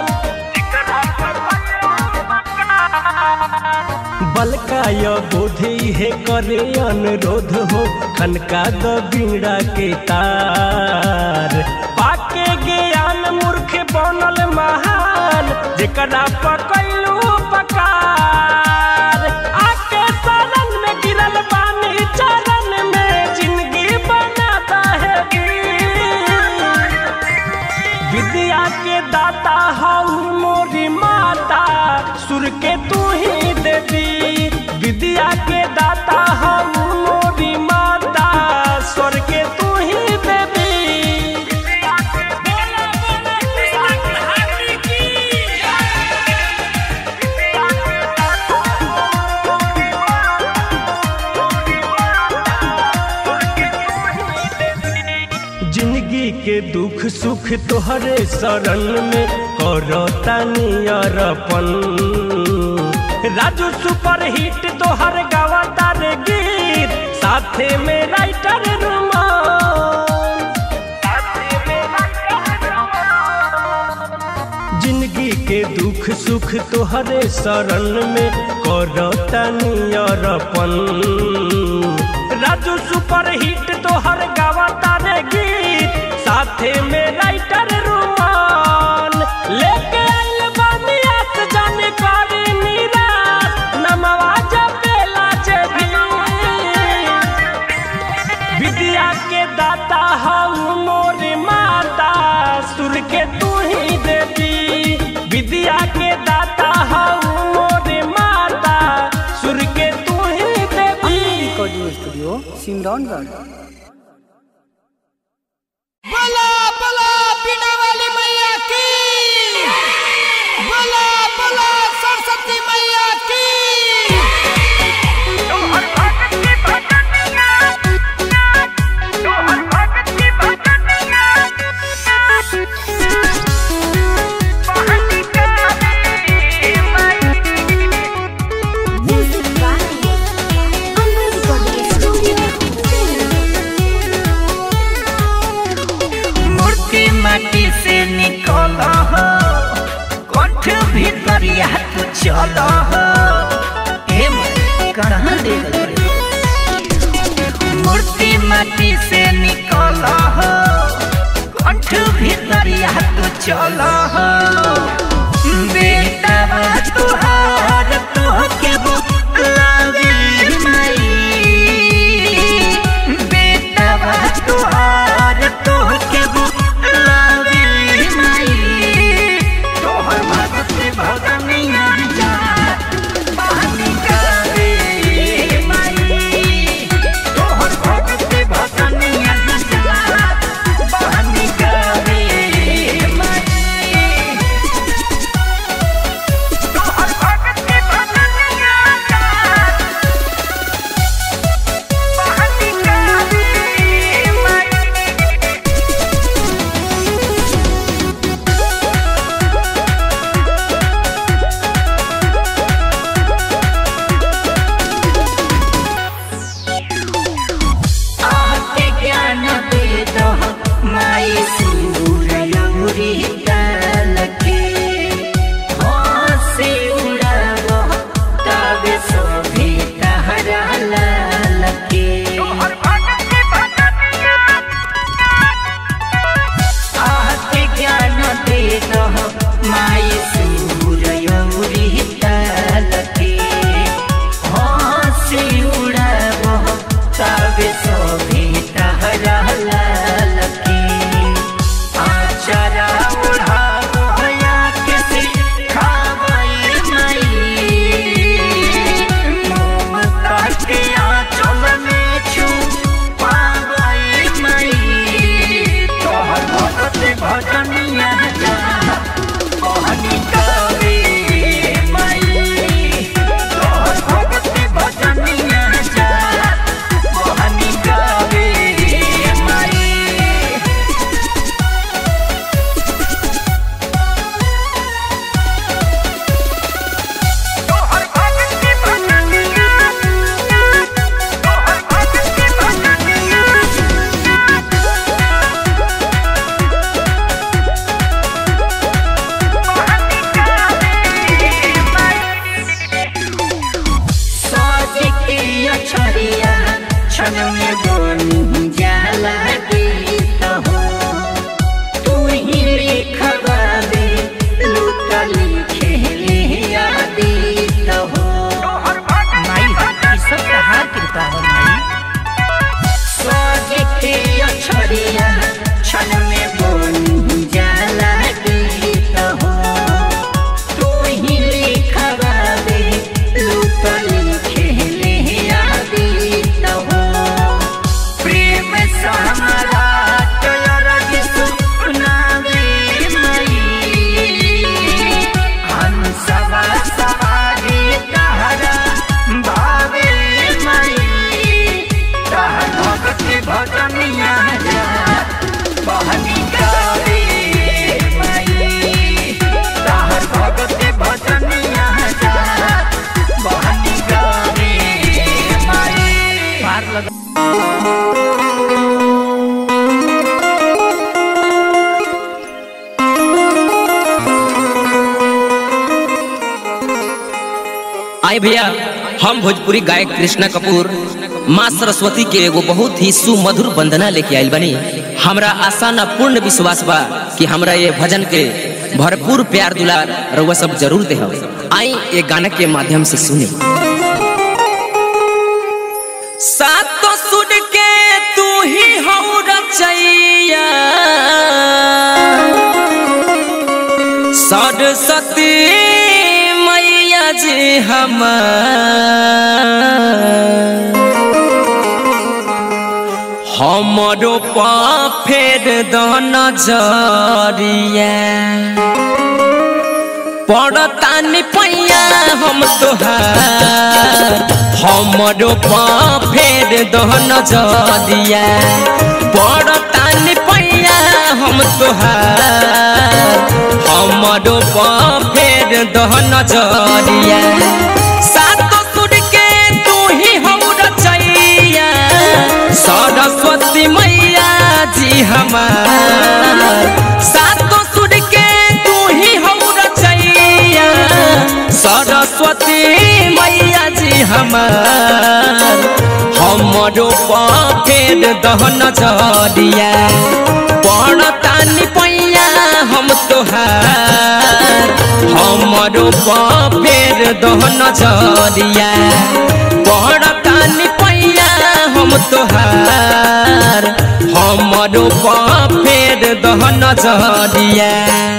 बलकाय बोधि है करे अनुरोध हो खनका द बिंगड़ा के तार पाके ज्ञान मूर्ख बनल महान जेकरा पकैलू पकार आके शरण में गिरल बानी चरण में जिंदगी बनाता है विद्या के दाता हऊ मोरी माता सुर के तू ही देवी विद्या के दाता हऊ मोरी माता स्वर के तू ही देवी जिंदगी के दुख सुख तोहरे शरण में करतानी अरपन राजू सुपर हिट तोहर गावता रे गीत साथे में राइटर रुमान जिंदगी के दुख सुख तोहरे शरण में करतानी अरपन राजू सुपर हिट तोहर गावता रे गीत साथे में राइटर रुमान लेके आइल बानी आस जानकारी निराश नमवा जपेला जे भी विद्या के दाता हऊ मोरी माता सुर के तू ही देवी विद्या के दाता हऊ मोरी माता सुर के तू ही देवी रिकॉर्डिंग स्टूडियो सिमरौनगढ़। बोला बोला बीना वाली मैया की बोला बोला सरस्वती मैया की तोहर भगत की भजनिया तोहर भगत की भजनिया बहनी का माई music by Amar recording studio. मूर्ति माटी से निकला हो कंठ भीतरिया तू चला हो हे मैं कहाँ ले गए मूर्ति माटी से निकला हो कंठ भीतरिया तू चला हो बेटा तुहार तो के बुलावे माई बेटा तुहार तो के बुलावे माई तोहर भगत भगनिया जा बहनी गावे माई तोहर भगत भगनिया जा बहनी गावे माई माई सूरयौरी तलके हंसी उड़ाबो तबे सोभी तहरा ललके आचरा उड़ाबो या किसी खाबाई माई मुँह ताके आंचल में छू पाबाई माई तोहर भगत भजनिया जा कहनी गावे माई तोहर भगत भजनिया जा कहनी गावे माई छड़िया छन में बन जाला गीत हो तू ही लिखवा दे लूटा लिखे ले यादीत हो माई हमारी सब कहा कृपा हो माई सोच के छड़िया छन में बन जाला गीत हो तू ही लिखवा दे लूटा लिखे भजनिया जा बहनी गावे माई ताहर भगत भजनिया जा बहनी गावे माई पार लगा आए भैया हम भोजपुरी गायक कृष्णा कपूर माँ सरस्वती के एगो बहुत ही सुमधुर वंदना लेके आइल बनी। हमरा आशा न पूर्ण विश्वास बा कि हमरा ये भजन के भरपूर प्यार दुलार रउआ सब जरूर दे। आई ये गाना के माध्यम से सुने। सातो सुन के तू ही हऊ रचैया सरस्वती मैया जी हमार हमरो पा फेर द नजरिया पड़तानी पैया हम तोहार हमरो पा फेर द नजरिया पड़तानी पैया हम तोहार हमरो पा फेर द नजरिया सातो सुर के तू ही हम रचैया सरस्वती मैया जी हमार सातो सुर के तू ही हम रचैया सरस्वती मैया जी हमार हमरो पा फेर द नजरिया पड़तानी पैया हम तोहार हमरो पा फेर द नजरिया पड़तानी पैया हम तोहार हमरो पा फेर द नजरिया।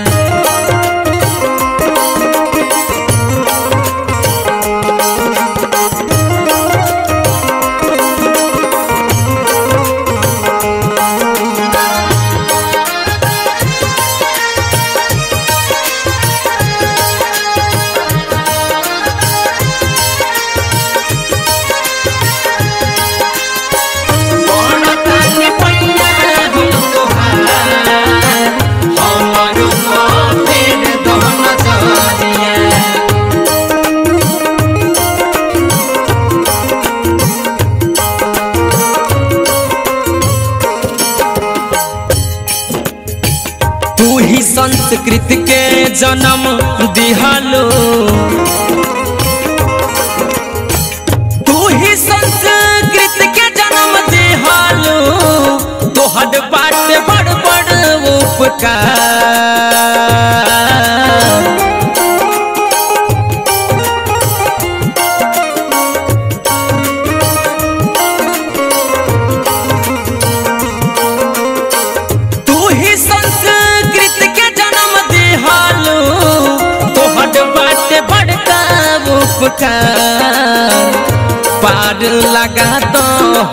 संस्कृत के जन्म दिहालो तू ही संस्कृत के जन्म दिहालो तोहर बाटे बड़ बड़ उपकार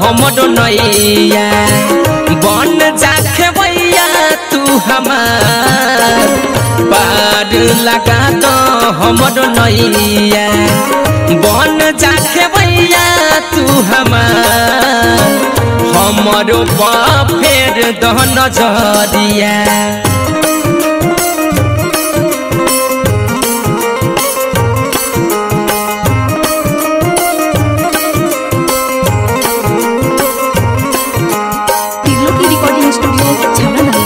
हमरो नैया बन जाखे भैया तू हमार पार लगा दो हमरो नैया बन जाखे भैया तू हमार हमरो पा फेर दह नजरिया रिकॉर्डिंग स्टूडियो छावड़ा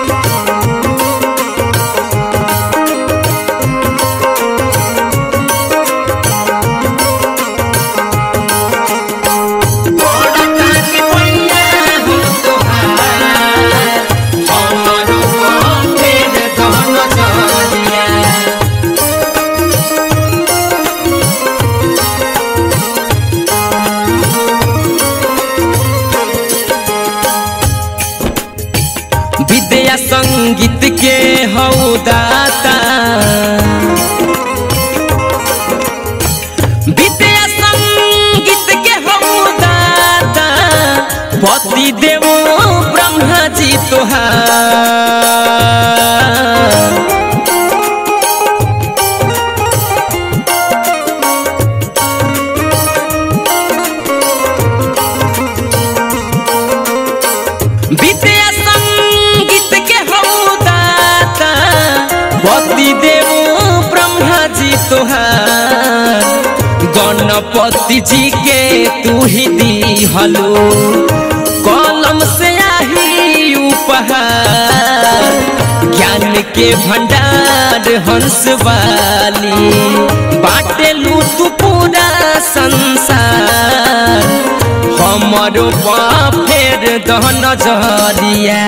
विद्या संगीत के हौ दाता विद्या संगीत के हौ दाता पति देव ब्रह्मा जी तोहार विद्या संगीत के हौ दाता पति देव ब्रह्मा जी तोहार गणपति जी के तू ही दी हलो कलम से आही उपहार ज्ञान के भंडार हंस वाली बाटेलू तू पूरा संसार हमरो पा फेर दह नजरिया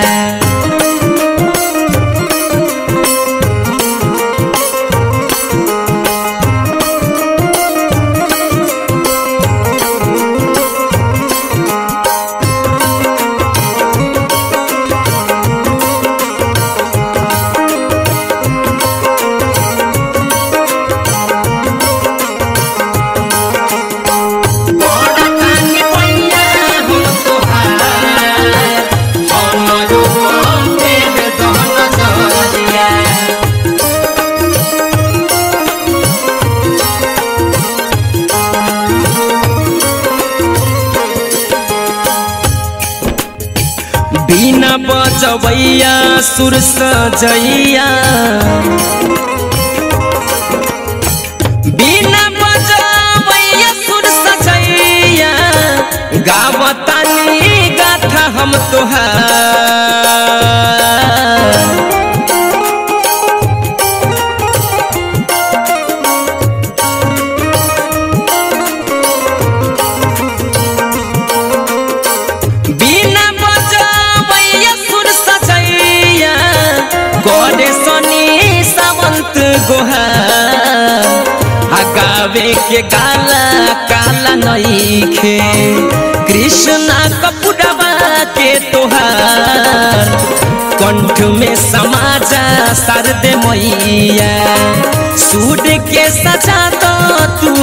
बिना बजवैया सुर सजैया बिना बजवैया सुर सजैया गावतानी गाथा हम तोहार बिना बजवैया सुर सजैया गोरे सनी सावंत गोहार गावे के गाला काला नईखे कृष्णा कपूरवा के तोहार कंठ में समाजा शारदे मैया सूड के सजा दो तू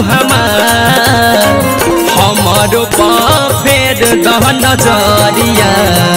हमार हमारो पा फेर दह नजरिया